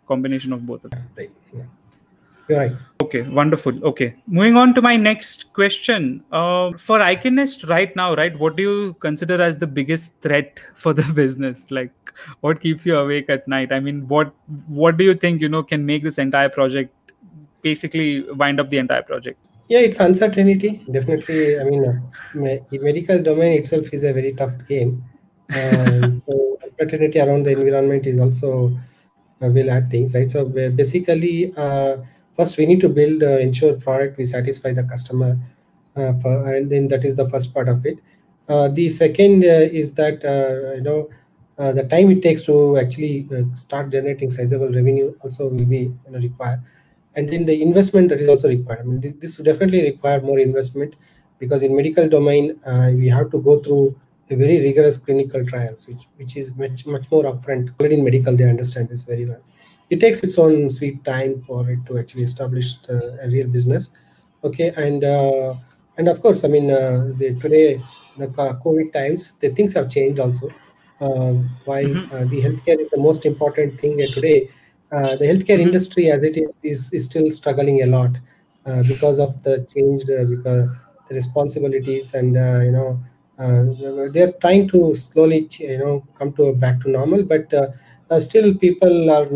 combination of both of them. Right. Yeah. You're right. Okay, wonderful. Okay, moving on to my next question. For Iconist right now, right, what do you consider as the biggest threat for the business? Like, what keeps you awake at night? I mean, what do you think can make this entire project basically wind up the entire project? Yeah, it's uncertainty. Definitely. I mean, the medical domain itself is a very tough game. So uncertainty around the environment is also will add things, right? So basically, first we need to build, ensure product we satisfy the customer, and then that is the first part of it. The second is that the time it takes to actually start generating sizable revenue also will be required, and then the investment that is also required. I mean, this will definitely require more investment, because in medical domain we have to go through a very rigorous clinical trials, which is much more upfront. Already in medical, they understand this very well. It takes its own sweet time for it to actually establish a real business. Okay, and of course, I mean, today the COVID times, the things have changed also. While the healthcare is the most important thing today, the healthcare industry as it is still struggling a lot because of the changed because the responsibilities, and they're trying to slowly come to back to normal, but still people are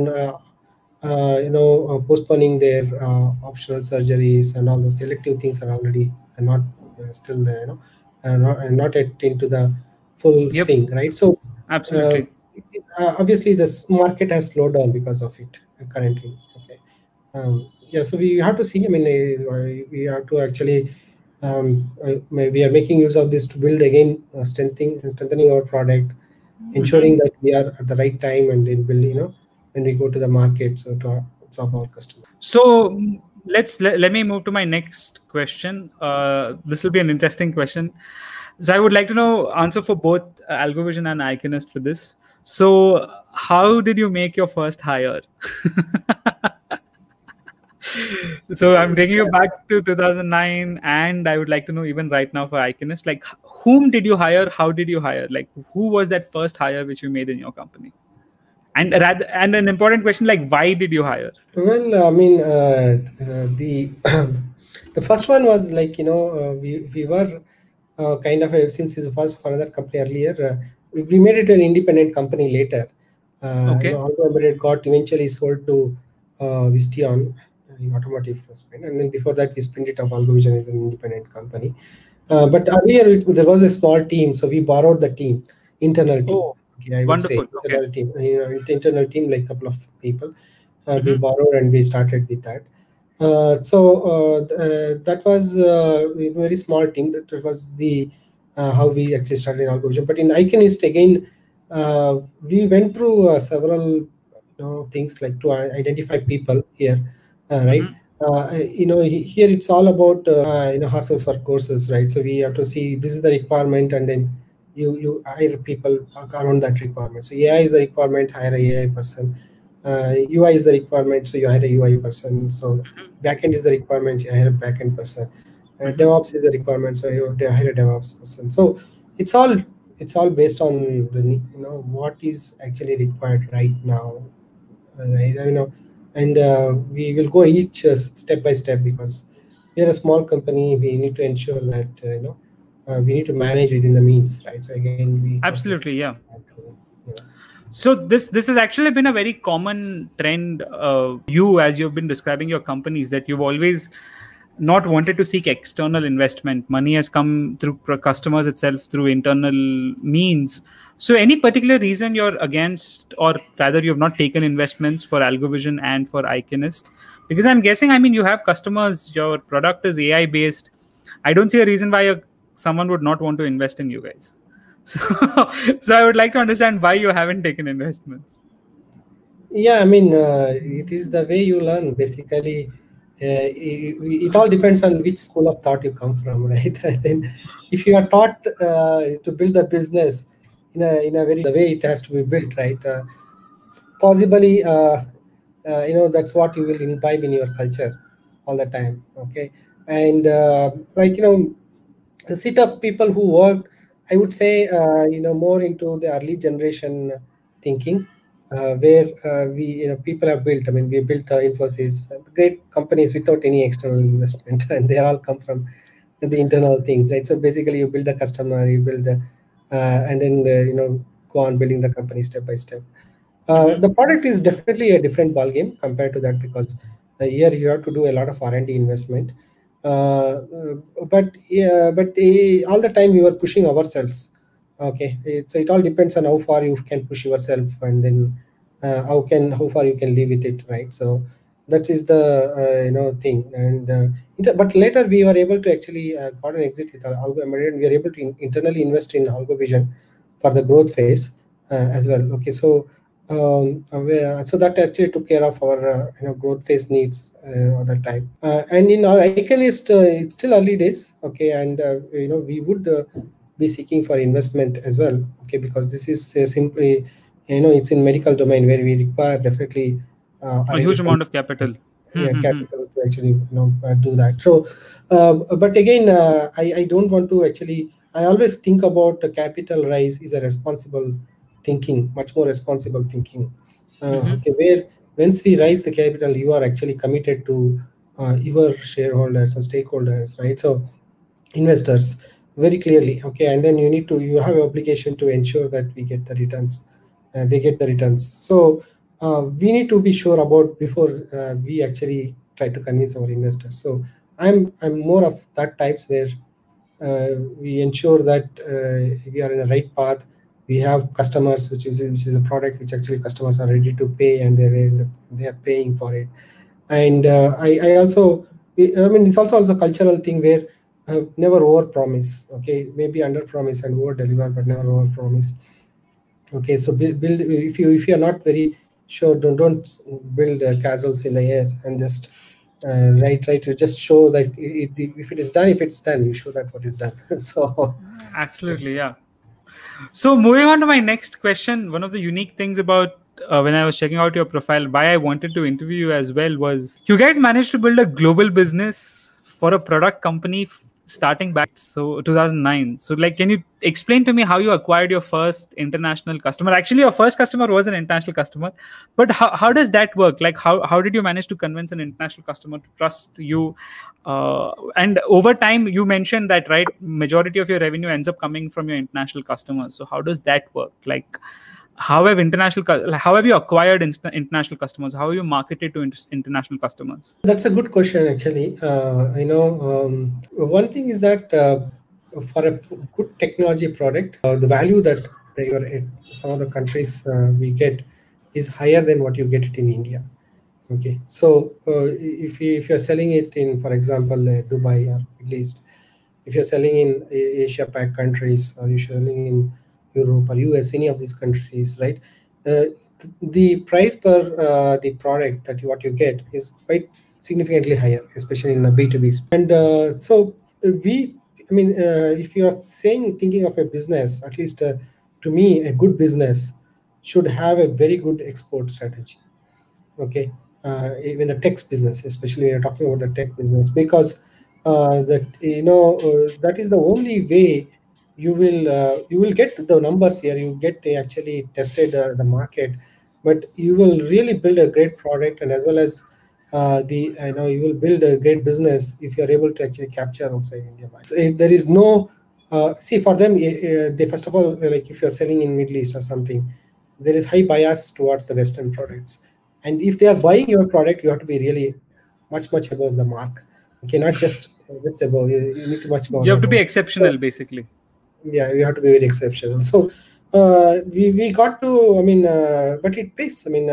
postponing their optional surgeries, and all those elective things are already not still there, not yet into the full Yep. swing, right? So Absolutely. obviously this market has slowed down because of it currently. Okay. Yeah, so we have to see. I mean, we have to actually we are making use of this to build again, strengthening our product, ensuring that we are at the right time, and then build, when we go to the market, so to serve our customers. So let me move to my next question. This will be an interesting question. So I would like to know answer for both AlgoVision and Iconist for this. So how did you make your first hire? So I'm taking you back to 2009, and I would like to know even right now for Iconist, like whom did you hire? How did you hire? Like who was that first hire which you made in your company? And an important question, like why did you hire? Well, I mean, the the first one was like, we were kind of since it was for another company earlier, we made it an independent company later. Okay. Algo Embedded got eventually sold to Visteon in automotive space, and then before that we split it off. AlgoVision is an independent company, but earlier there was a small team, so we borrowed the team, internal team. Oh, Okay, I would say wonderful. Okay. internal team, internal team, like a couple of people. We borrowed and we started with that. That was a very small team. That was the how we actually started in AlgoVision. But in Iconist again, we went through several things, like to identify people here, right? Here it's all about horses for courses, right? So we have to see this is the requirement, and then you hire people around that requirement. So AI is the requirement, hire a AI person. UI is the requirement, so you hire a UI person. So backend is the requirement, you hire a backend person. DevOps is the requirement, so you hire a DevOps person. So it's all based on the what is actually required right now, right? And we will go each step by step, because we are a small company. We need to ensure that we need to manage within the means, right? So again, we absolutely, yeah. So this has actually been a very common trend. You, as you've been describing your companies, that you've always not wanted to seek external investment. Money has come through customers itself, through internal means. So any particular reason you're against, or rather you've not taken investments for AlgoVision and for Iconist? Because I'm guessing, I mean, you have customers, your product is AI based. I don't see a reason why someone would not want to invest in you guys. So I would like to understand why you haven't taken investments. Yeah, I mean, it is the way you learn, basically. It all depends on which school of thought you come from, right? Then if you are taught to build a business in a very the way it has to be built, right? Possibly that's what you will imbibe in your culture all the time. Okay. And the set of people who worked, I would say more into the early generation thinking, where we people have built. I mean, we built Infosys, great companies without any external investment, and they all come from the internal things, right? So basically, you build the customer, you build the, and then go on building the company step by step. The product is definitely a different ball game compared to that, because here you have to do a lot of R&D investment. But yeah, but all the time we were pushing ourselves. Okay, so it all depends on how far you can push yourself, and then how far you can live with it, right? So that is the thing. And but later we were able to actually got an exit with Algo Embedded, and we are able to internally invest in Algo Vision for the growth phase as well. Okay, so so that actually took care of our growth phase needs at that time. And in our Iconist, it's still early days. Okay, and we would be seeking for investment as well. Okay, because this is simply it's in medical domain where we require definitely a huge amount of capital. Capital to actually do that. So, but again, I don't want to actually. I always think about the capital rise is a responsible thinking, much more responsible thinking. Okay, where once we raise the capital, you are actually committed to your shareholders and stakeholders, right? So investors very clearly. Okay, and then you have an obligation to ensure that we get the returns. They get the returns. So we need to be sure about before we actually try to convince our investors. So I'm more of that types where we ensure that we are in the right path. We have customers, which is a product which actually customers are ready to pay, and they are paying for it. And I also, I mean, it's also a cultural thing where never over promise. Okay, maybe under promise and over deliver, but never over promise. Okay, so build if you are not very sure, don't build castles in the air and just try to just show that if it's done, you show that what is done. So absolutely, yeah. So moving on to my next question, one of the unique things about when I was checking out your profile, why I wanted to interview you as well, was you guys managed to build a global business for a product company starting back 2009. So like, can you explain to me how you acquired your first international customer? Actually, your first customer was an international customer, but how does that work? Like, how did you manage to convince an international customer to trust you? And over time, you mentioned that, right, majority of your revenue ends up coming from your international customers. So how does that work? Like, how have you acquired international customers? How have you marketed to international customers? That's a good question, actually. One thing is that for a good technology product, the value that some of the countries we get is higher than what you get it in India. Okay, so if you're selling it in, for example, Dubai or Middle East, if you're selling in Asia Pac countries, or you're selling in Europe or US, any of these countries, right? The price per the product that what you get is quite significantly higher, especially in a B2B. And so if you are thinking of a business, at least to me, a good business should have a very good export strategy. Okay, even the tech business, especially when you're talking about the tech business, because that is the only way you will get the numbers here. You get actually tested the market, but you will really build a great product, and as well as you will build a great business if you are able to actually capture outside India. So, there is no see for them. They first of all, like if you're selling in Middle East or something, there is high bias towards the Western products. And if they are buying your product, you have to be really much above the mark. Okay, not just above. You need to much more. You have to be exceptional, basically. Yeah, you have to be very exceptional. So we got to. I mean, but it pays. I mean,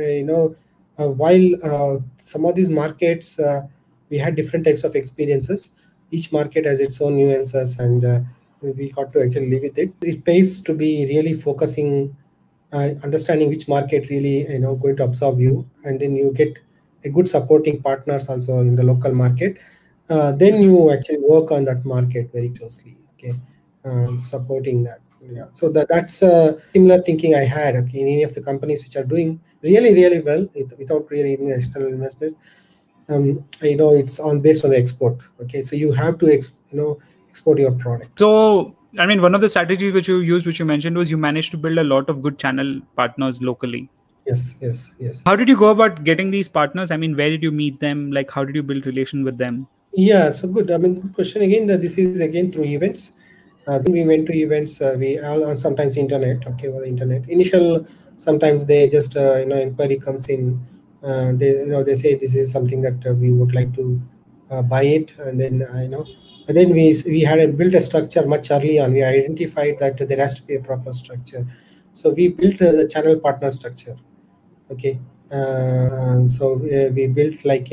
while some of these markets we had different types of experiences. Each market has its own nuances, and we got to actually live with it. It pays to be really focusing. Understanding which market really going to absorb you, and then you get a good supporting partners also in the local market. Then you actually work on that market very closely. Okay, supporting that. Yeah, so that's a similar thinking I had. Okay, in any of the companies which are doing really well without really external investments. It's based on the export. Okay, so you have to export your product. So I mean, one of the strategies which you used, which you mentioned, was you managed to build a lot of good channel partners locally. Yes. How did you go about getting these partners? I mean, where did you meet them? Like, how did you build relation with them? Yeah, so good. I mean, good question again. This is again through events. When we went to events, we all sometimes internet. Okay, well, the internet. Initial, sometimes they just inquiry comes in. They say this is something that we would like to buy it, and then and then we had built a structure much early on. We identified that there has to be a proper structure, so we built the channel partner structure. Okay, and so we built like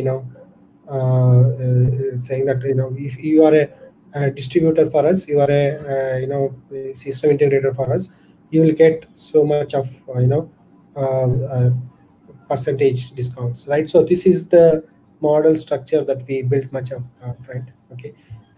saying that if you are a distributor for us, you are a system integrator for us, you will get so much of uh, uh, percentage discounts, right? So this is the model structure that we built much up front. Okay,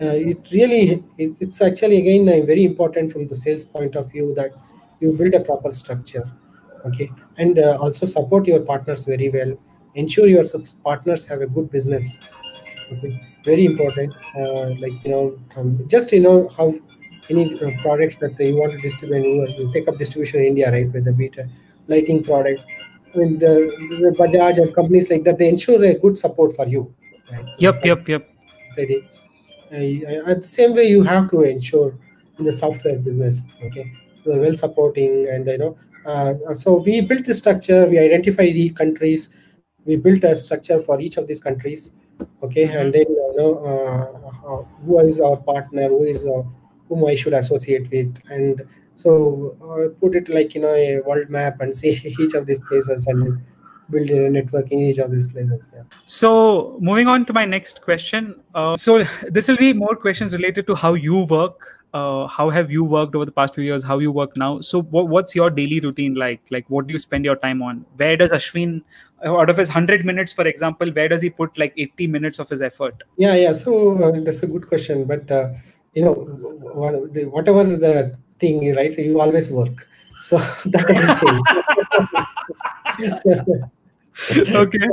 it's actually again very important from the sales point of view that you build a proper structure. Okay, and also support your partners very well, ensure your partners have a good business. Okay, very important. Just how any products that you want to distribute, you take up distribution in India, right? With the beta lighting product, I mean the Bajaj and companies like that, they ensure a good support for you, right? So Yep, that yep, yep. the at the same way you have to ensure in the software business. Okay, you are well supporting, and so we built the structure, we identified the countries, we built a structure for each of these countries. Okay, and then who is our partner, whom I should associate with, and so put it like a world map and see each of these places, and then build a network in each of these places. Yeah. So, moving on to my next question. So, this will be more questions related to how you work. How have you worked over the past few years? How you work now? So, what's your daily routine like? Like, what do you spend your time on? Where does Ashwin, out of his 100 minutes, for example, where does he put like 80 minutes of his effort? Yeah. So that's a good question, but whatever the thing is, right? You always work, so that doesn't change. Okay.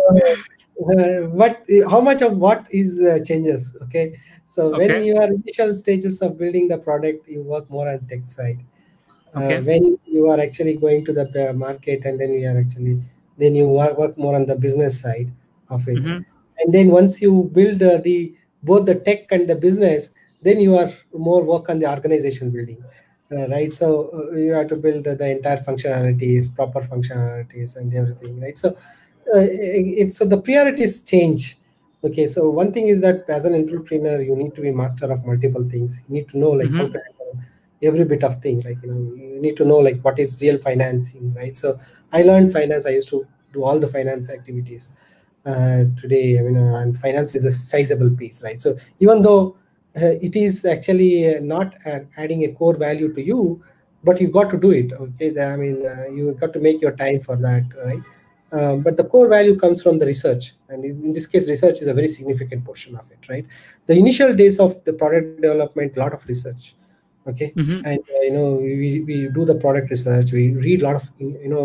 But how much of what is changes? Okay, so when Okay. you are initial stages of building the product, you work more on tech side. Okay. When you are actually going to the market, and then you work more on the business side of it. Mm-hmm. And then once you build the both the tech and the business, then you are more work on the organization building, right? So you have to build the entire functionalities, proper functionalities, and everything, right? So it's so the priorities change. Okay, so one thing is that as an entrepreneur, you need to be master of multiple things. You need to know like how Mm-hmm. to handle every bit of thing. Like you need to know like what is real financing, right? So I learned finance. I used to do all the finance activities. Today, and finance is a sizable piece, right? So even though it is actually not adding a core value to you, but you got to do it. Okay, you got to make your time for that, right? But the core value comes from the research, and in this case, research is a very significant portion of it, right? The initial days of the product development, a lot of research. Okay, Mm-hmm. and we do the product research. We read a lot of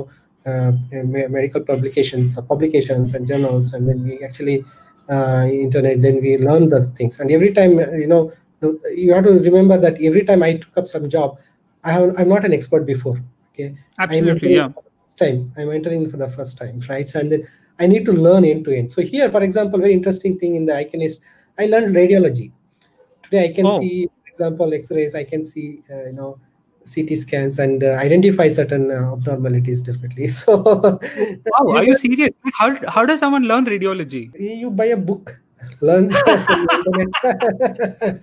medical publications and journals, and then we actually internet. Then we learn those things, and every time you have to remember that every time I took up some job, I'm not an expert before. Okay, I'm Absolutely. entering Yeah. for the first time. I'm entering for the first time, right? And then I need to learn end to end. So here, for example, very interesting thing in the Iconist, I learned radiology. Today I can Oh, see, for example, X-rays. I can see CT scans and identify certain abnormalities definitely. So wow. you Are you can, serious? Like, how does someone learn radiology? you buy a book, learn from the internet.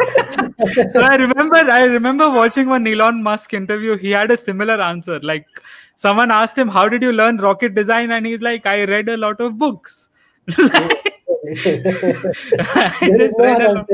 So I remember watching one Elon Musk interview. He had a similar answer. Like someone asked him, "How did you learn rocket design?" And he's like, "I read a lot of books." I There is just no read a other lot.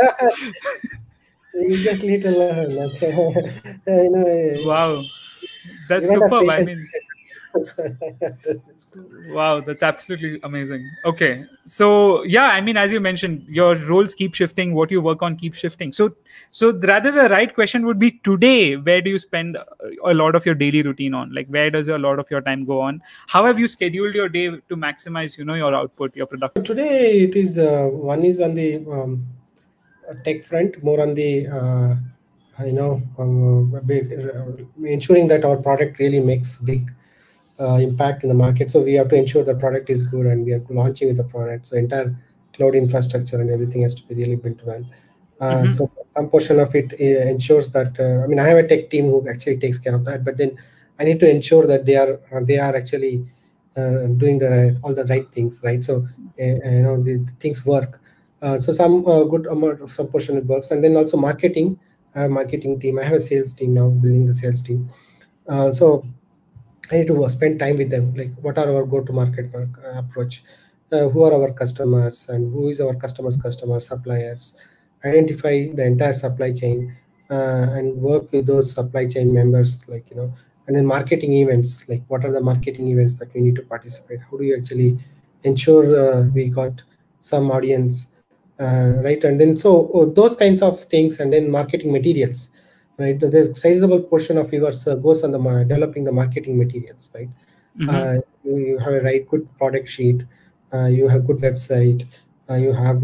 you just need to learn. Okay. you know Wow, you that's don't have superb. I patience. mean, That's good. wow, that's absolutely amazing. Okay. So, yeah, I mean, as you mentioned, your roles keep shifting, what you work on keeps shifting. So rather the right question would be today, where do you spend a lot of your daily routine on? Like where does a lot of your time go on? How have you scheduled your day to maximize, your output, your product? Today it is one is on the tech front, more on the ensuring that our product really makes big impact in the market. So we have to ensure the product is good and we are launching with the product. So entire cloud infrastructure and everything has to be really built well. So some portion of it ensures that I mean, I have a tech team who actually takes care of that, but then I need to ensure that they are actually doing all the right things, right? So the things work. So some good amount of some portion it works, and then also marketing. I have a marketing team. I have a sales team now, building the sales team. So I need to spend time with them. Like, what are our go-to-market approach? Who are our customers, and who is our customers, suppliers? Identify the entire supply chain and work with those supply chain members, and then marketing events. Like, what are the marketing events that we need to participate? How do you actually ensure we got some audience, right? And then those kinds of things, and then marketing materials. Right, the sizable portion of yours goes on the developing the marketing materials, right? You have a good product sheet, you have good website, you have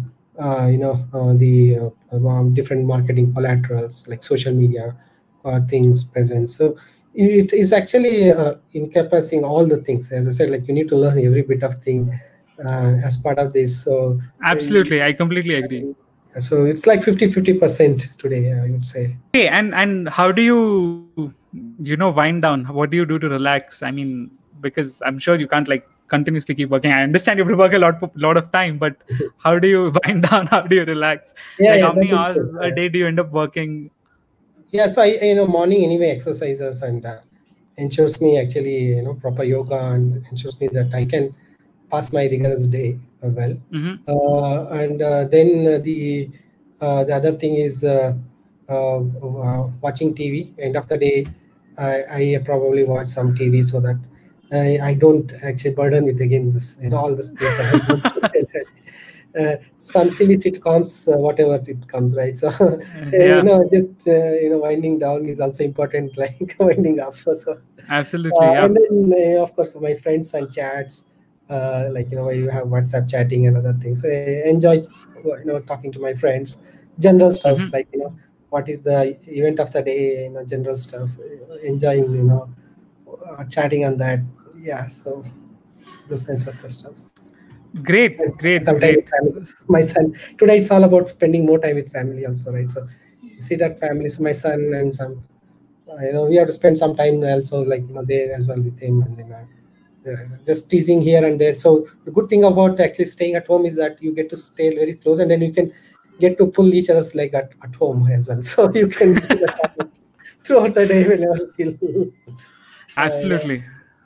the different marketing collaterals like social media things present. So it is actually encompassing all the things. As I said, like, you need to learn every bit of thing as part of this. So absolutely, I completely agree. So it's like 50% today, I would say. Okay, and how do you wind down? What do you do to relax? I mean, because I'm sure you can't like continuously keep working. I understand you have to work a lot of time, but how do you wind down? How do you relax? How many hours a day do you end up working? Yeah, so I morning anyway exercises and ensures me actually proper yoga, and ensures me that I can pass my rigorous day well. And then the other thing is watching TV. End of the day, I probably watch some TV so that I don't actually burden with again this all this things that I don't some silly sitcoms, whatever it comes, right? So just winding down is also important, like winding up. So absolutely, yeah. And then of course my friends and chats, you have WhatsApp chatting and other things. So I enjoy talking to my friends, general stuff, like what is the event of the day, general stuff. So, enjoying chatting on that. Yeah, so those kinds of stuff. Great. My son, today it's all about spending more time with family also, right? So you see that family, so my son and some, we have to spend some time also, there as well with him, and then just teasing here and there. So the good thing about actually staying at home is that you get to stay very close, and then you can get to pull each other's leg at home as well. So you can do that throughout the day whenever you feel. Absolutely.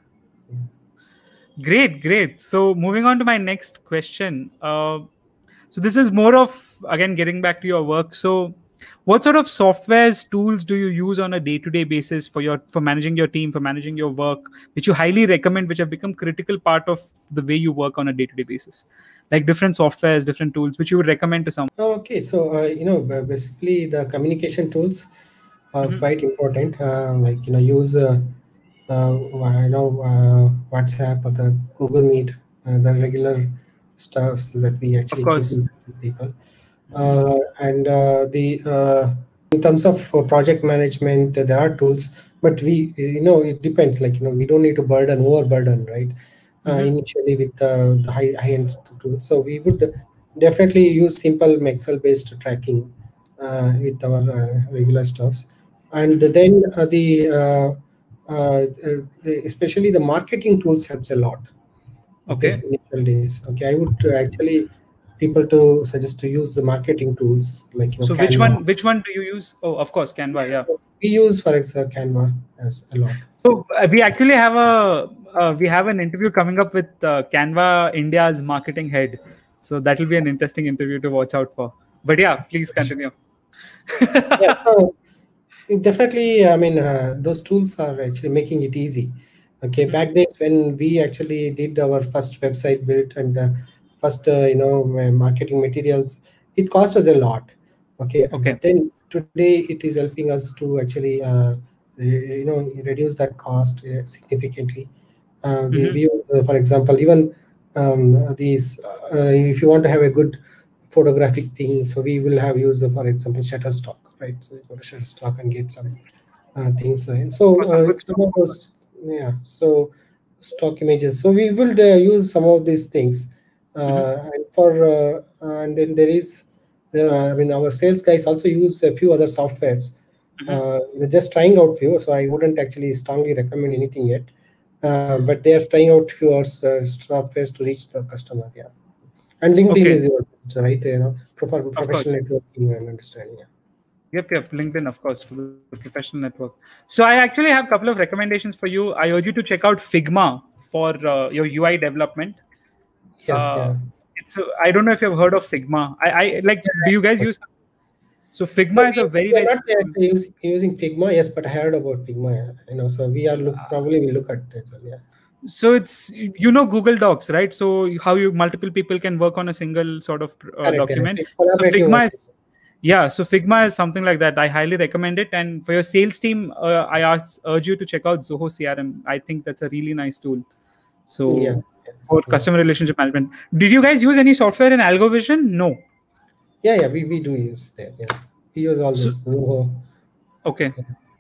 Great. So moving on to my next question. So this is more of, again, getting back to your work. So what sort of softwares, tools do you use on a day-to-day basis for managing your team, for managing your work, which you highly recommend, which have become critical part of the way you work on a day-to-day basis? Like different softwares, different tools, which you would recommend to someone? Okay, so basically the communication tools are quite important. Use WhatsApp or the Google Meet, the regular stuff that we actually keep with people. And in terms of project management, there are tools, but it depends. We don't need to overburden, right? Initially with the high-end tools. So we would definitely use simple Excel-based tracking with our regular stuffs, and then especially the marketing tools helps a lot. Okay. Initial days. Okay, I would actually people to suggest to use the marketing tools like so Canva. which one do you use? Oh, of course, Canva. Yeah. So we use, for example, Canva as a lot. So we actually have an interview coming up with Canva India's marketing head. So that will be an interesting interview to watch out for. But yeah, please continue. Yeah, so definitely, I mean, those tools are actually making it easy. Okay, back days when we actually did our first website built and first, marketing materials, it cost us a lot. Okay. But then today it is helping us to actually, reduce that cost significantly. We use, for example, even these, if you want to have a good photographic thing, so we will have used, for example, Shutterstock, right? So you go to Shutterstock and get some things. So some of those Yeah, so stock images. So we will use some of these things, and then there is, I mean, our sales guys also use a few other softwares. We're just trying out few, so I wouldn't actually strongly recommend anything yet. But they are trying out few softwares to reach the customer. Yeah, and LinkedIn Okay, is your best, right? For of course. professional networking and understanding. Yeah. Yep. LinkedIn, of course, for the professional network. So I actually have a couple of recommendations for you. I urge you to check out Figma for your UI development. Yes. Uh, Yeah. it's I don't know if you've heard of Figma. I like. Do you guys use? So No, Figma is a very we are very not yet using Figma. Yes, but I heard about Figma. Yeah. So we are probably will look at it as well. Yeah. so it's Google Docs, right? So how you multiple people can work on a single sort of Correct. Yeah. document. It's So collaborative Figma work. is so Figma is something like that. I highly recommend it. And for your sales team, I urge you to check out Zoho CRM. I think that's a really nice tool. Yeah. So for customer relationship management, did you guys use any software in AlgoVision? No. Yeah. We do use that. Yeah. We use all So this Zoho. okay.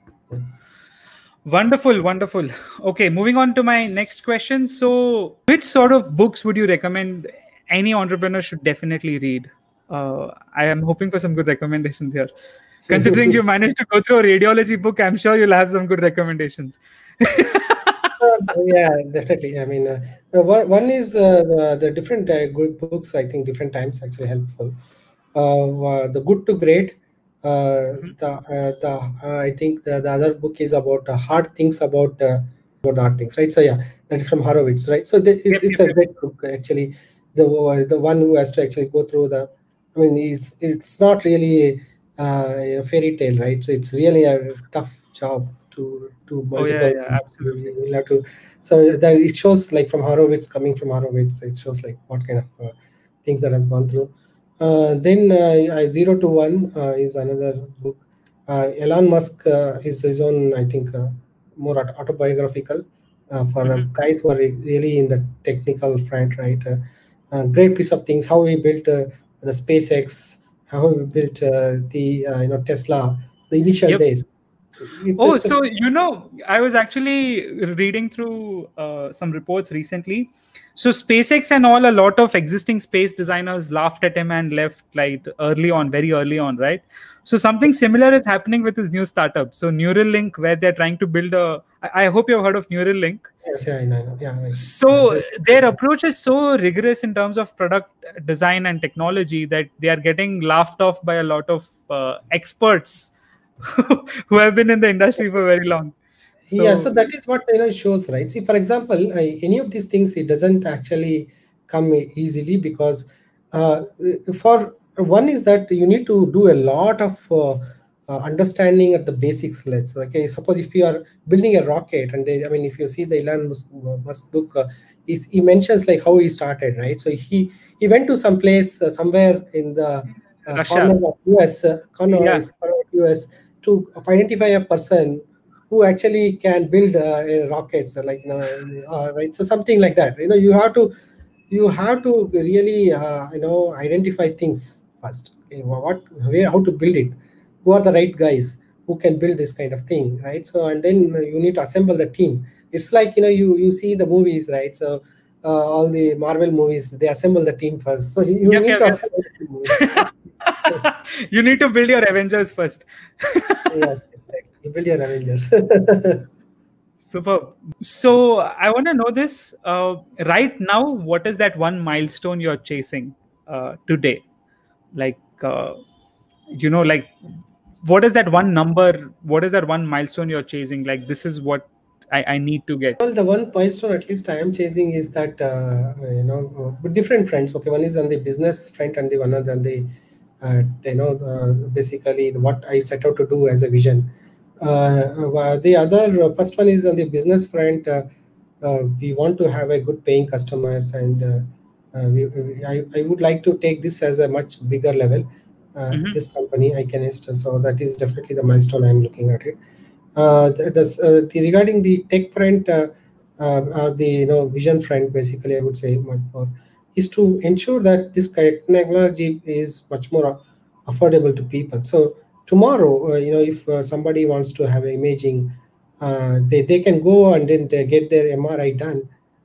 Wonderful. Okay, moving on to my next question. So, which sort of books would you recommend any entrepreneur should definitely read? I am hoping for some good recommendations here. Considering you managed to go through a radiology book, I'm sure you'll have some good recommendations. Yeah, definitely. I mean, one is the different good books. I think different times actually helpful. The Good to Great. I think the other book is about hard things about the hard things, right? So yeah, that is from Horowitz, right? So it's a Yep. great book actually. The one who has to actually go through the, I mean, it's not really fairy tale, right? So it's really a tough job to Oh multiple. yeah, absolutely. You'll have to. So that it shows like from Horowitz, coming from Horowitz, it shows like what kind of things that has gone through. Then Zero to One is another book. Elon Musk is his own, I think, more autobiographical for the guys who are really in the technical front, right? Great piece of things. How we built the SpaceX, how we built the Tesla, the initial Yep. days. It's a, So I was actually reading through some reports recently. So SpaceX and a lot of existing space designers laughed at him and left like very early on, right? So something similar is happening with this new startup. So Neuralink, where they're trying to build I hope you've heard of Neuralink. yes, yeah, I know. Yeah, right. So their approach is so rigorous in terms of product design and technology that they are getting laughed off by a lot of experts who have been in the industry for very long. Yeah, so So that is what shows, right? See, for example, any of these things, it doesn't actually come easily because for one is that you need to do a lot of understanding at the basics. Let's okay. Suppose if you are building a rocket, and I mean, if you see the Elon Musk book, he mentions like how he started, right? So he went to some place somewhere in the corner Russia. of US, Yeah. corner of US to identify a person who actually can build rockets, like right. So something like that. You have to really identify things first. Okay, how to build it, who are the right guys who can build this kind of thing, right? So and then you need to assemble the team. It's like you see the movies, right? So all the Marvel movies, they assemble the team first, so you need to Yep. assemble the team. You need to build your Avengers first. Yes, exactly. You build your Avengers. Superb. So I want to know this right now. What is that one milestone you're chasing today? Like, like what is that one number? What is that one milestone you're chasing? Like, this is what I need to get. Well, the one milestone at least I am chasing is that with different fronts. Okay, one is on the business front, and the one is on the basically what I set out to do as a vision. The other first one is on the business front. We want to have a good paying customers, and I would like to take this as a much bigger level. This company, Iconist. So that is definitely the milestone I'm looking at it. Regarding the tech front or the vision front, basically I would say much more is to ensure that this technology is much more affordable to people. So tomorrow, if somebody wants to have imaging they can go and then they get their MRI done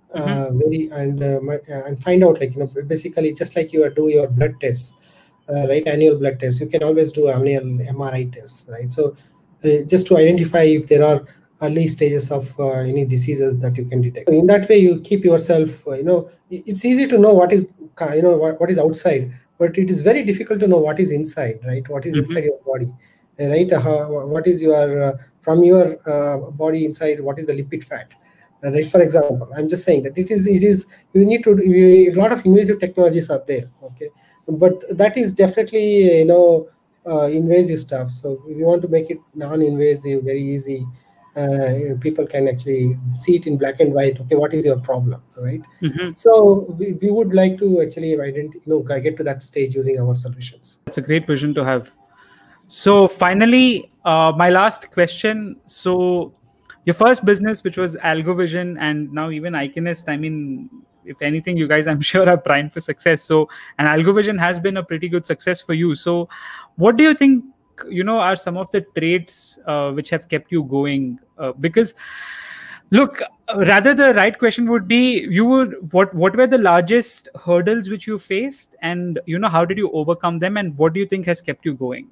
and find out, like, basically just like you do your blood tests, right, annual blood tests, you can always do annual MRI tests, right? So just to identify if there are early stages of any diseases that you can detect. In that way, you keep yourself, it's easy to know what is, what is outside, but it is very difficult to know what is inside, right? What is inside your body, right? What is your, from your body inside, what is the lipid fat? Right, for example, I'm just saying that it is you need to a lot of invasive technologies are there, okay, but that is definitely, invasive stuff. So if you want to make it non-invasive, very easy, people can actually see it in black and white. Okay, what is your problem, right? So we would like to actually get to that stage using our solutions. That's a great vision to have. So finally, my last question. So your first business, which was AlgoVision, and now even Iconist, I mean, if anything, you guys, I'm sure, are primed for success. So, and AlgoVision has been a pretty good success for you. So what do you think, are some of the traits which have kept you going? Because look, rather the right question would be, what were the largest hurdles which you faced, and how did you overcome them, and what do you think has kept you going?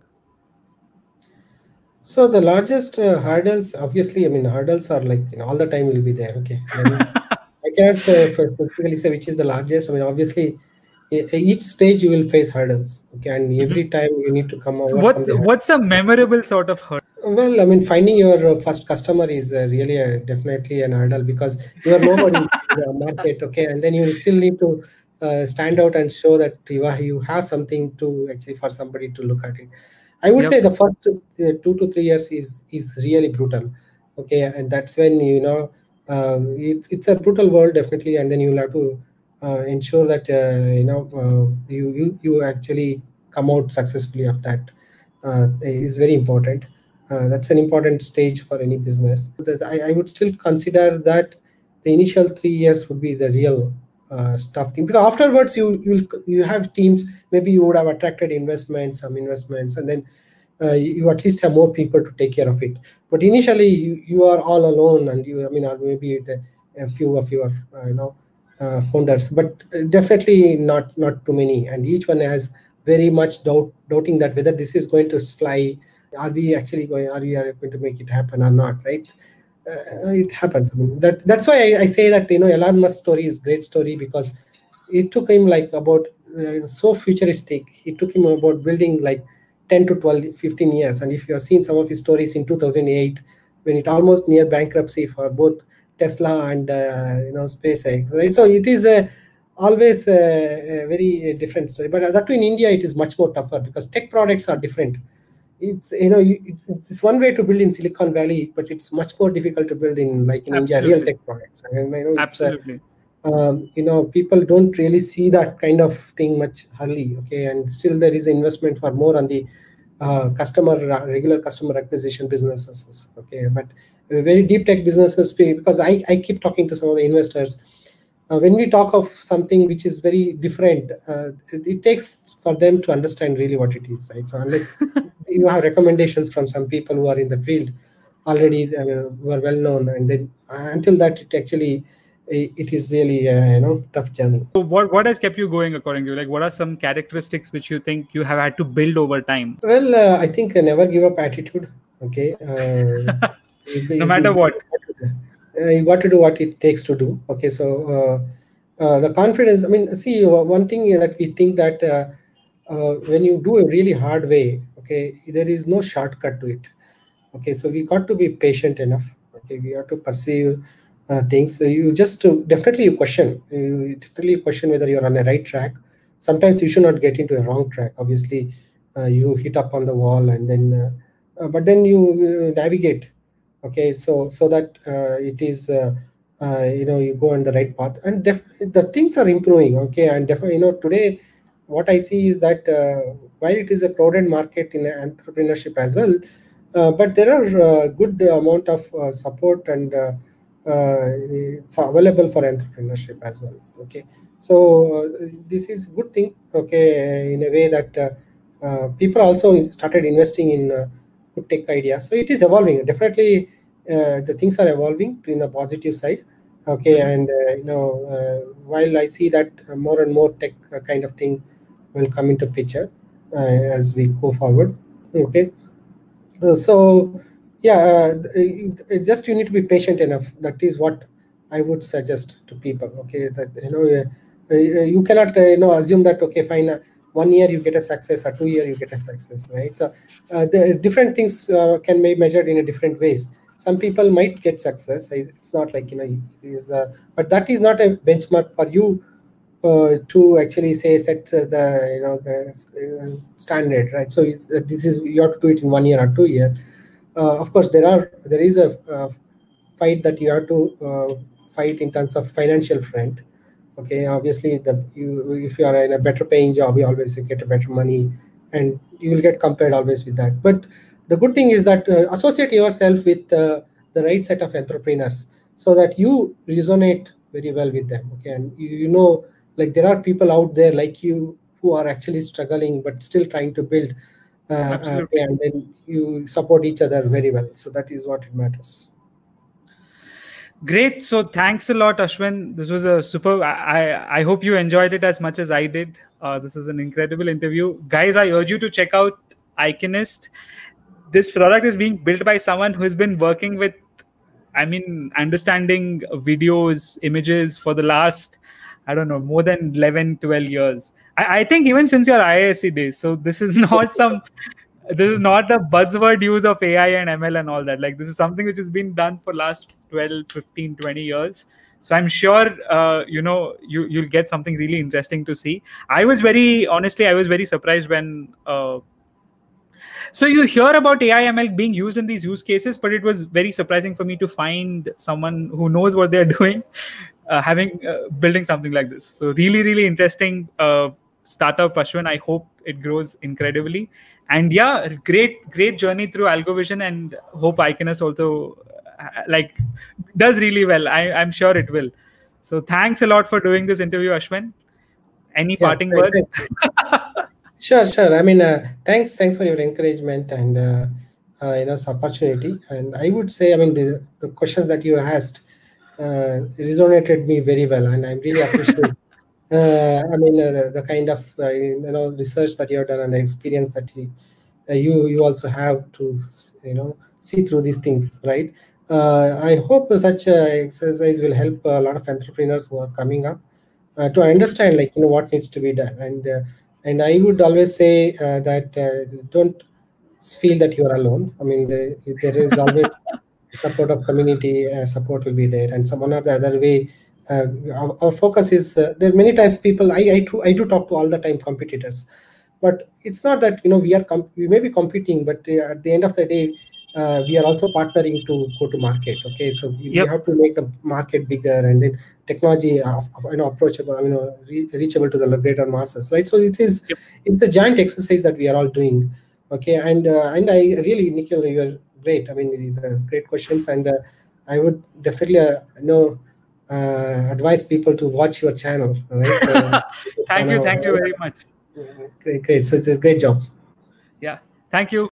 So the largest hurdles, obviously, I mean, hurdles are like, all the time will be there. Okay, I cannot specifically say which is the largest. I mean, obviously, each stage you will face hurdles. Okay, and every time you need to come So overcome the hurdles. what's a memorable sort of hurdle? Well, I mean, finding your first customer is really definitely an hurdle, because you are nobody in the market. Okay, and then you still need to stand out and show that you have something to actually for somebody to look at it. I would say the first 2 to 3 years is really brutal. Okay, and that's when it's a brutal world, definitely, and then you'll have to ensure that you actually come out successfully of that. Is very important. That's an important stage for any business. I would still consider that the initial 3 years would be the real tough thing, because afterwards you have teams. Maybe you would have attracted some investments, and then you at least have more people to take care of it. But initially you are all alone, and or maybe with a few of your founders, but definitely not too many, and each one has very much doubting that whether this is going to fly. Are we going to make it happen or not, right? It happens. I mean, that's why I say that Elon Musk story is great story, because it took him like about so futuristic. It took him about building like 10 to 12, 15 years. And if you have seen some of his stories in 2008, when it almost near bankruptcy for both Tesla and SpaceX, right? So it is always a very different story. But that too, in India, it is much more tougher, because tech products are different. It's one way to build in Silicon Valley, but it's much more difficult to build in India, real tech products. Absolutely. People don't really see that kind of thing much early. Okay, and still there is investment for more on the regular customer acquisition businesses. Okay, but very deep tech businesses, because I keep talking to some of the investors. When we talk of something which is very different, it takes for them to understand really what it is, right? So unless you have recommendations from some people who are in the field already, who are well known, and then until that, it is really tough journey. So what has kept you going, according to you? Like, what are some characteristics which you think you have had to build over time? Well, I think a never give up attitude. Okay, no matter what. You got to do what it takes to do. Okay, so the confidence. I mean, see, one thing that we think that when you do a really hard way, okay, there is no shortcut to it. Okay, so we got to be patient enough. Okay, we have to perceive things. So you just definitely question whether you're on the right track. Sometimes you should not get into a wrong track. Obviously, you hit up on the wall, and then but then you navigate. Okay, so that it is you go on the right path, and the things are improving. Okay, and definitely today what I see is that while it is a crowded market in entrepreneurship as well, but there are good amount of support and it's available for entrepreneurship as well. Okay, so this is good thing. Okay, in a way that people also started investing in good tech ideas. So it is evolving. Definitely, the things are evolving in a positive side. Okay, and while I see that more and more tech kind of thing will come into picture as we go forward. Okay, so yeah, just you need to be patient enough. That is what I would suggest to people. Okay, that you cannot assume that okay, fine, 1 year you get a success, or 2 year you get a success, right? So the different things can be measured in a different ways. Some people might get success. It's not like but that is not a benchmark for you to actually set the standard, right? So this is, you have to do it in 1 year or 2 year. Of course, there is a fight that you have to fight in terms of financial front. Okay, obviously, if you are in a better paying job, you always get a better money, and you will get compared always with that. But the good thing is that associate yourself with the right set of entrepreneurs, so that you resonate very well with them. Okay, and like there are people out there like you who are actually struggling but still trying to build, Absolutely. and then you support each other very well. So that is what it matters. Great. So thanks a lot, Ashwin. This was a super. I hope you enjoyed it as much as I did. This was an incredible interview, guys. I urge you to check out Iconist. This product is being built by someone who has been working with, understanding videos, images for the last, I don't know, more than 11, 12 years. I think even since your IISc days. So this is not this is not the buzzword use of AI and ML and all that. Like, this is something which has been done for last 12, 15, 20 years. So I'm sure, you'll get something really interesting to see. I was very surprised when, so you hear about AI ML being used in these use cases, but it was very surprising for me to find someone who knows what they're doing, building something like this. So really, really interesting startup, Ashwin. I hope it grows incredibly. And yeah, great journey through AlgoVision, and hope Iconist also does really well. I'm sure it will. So thanks a lot for doing this interview, Ashwin. Any parting words? Sure. I mean, thanks for your encouragement and this opportunity. And I would say, I mean, the questions that you asked resonated me very well, and I'm really appreciate. The kind of research that you have done and the experience that you also have to see through these things, right? I hope such exercise will help a lot of entrepreneurs who are coming up to understand what needs to be done. And I would always say that don't feel that you are alone. I mean, there is always support of community. Support will be there, and one or the other way. Our focus is there. Many times, people I do talk to all the time competitors, but it's not that we may be competing, but at the end of the day, we are also partnering to go to market. Okay, so we have to make the market bigger, and then technology approachable, reachable to the greater masses, right? So it's a giant exercise that we are all doing. Okay, and I really, Nikhil, you are great. I mean, the great questions, and I would definitely advise people to watch your channel. Right? Thank you very much. Great. So it's a great job. Yeah, thank you.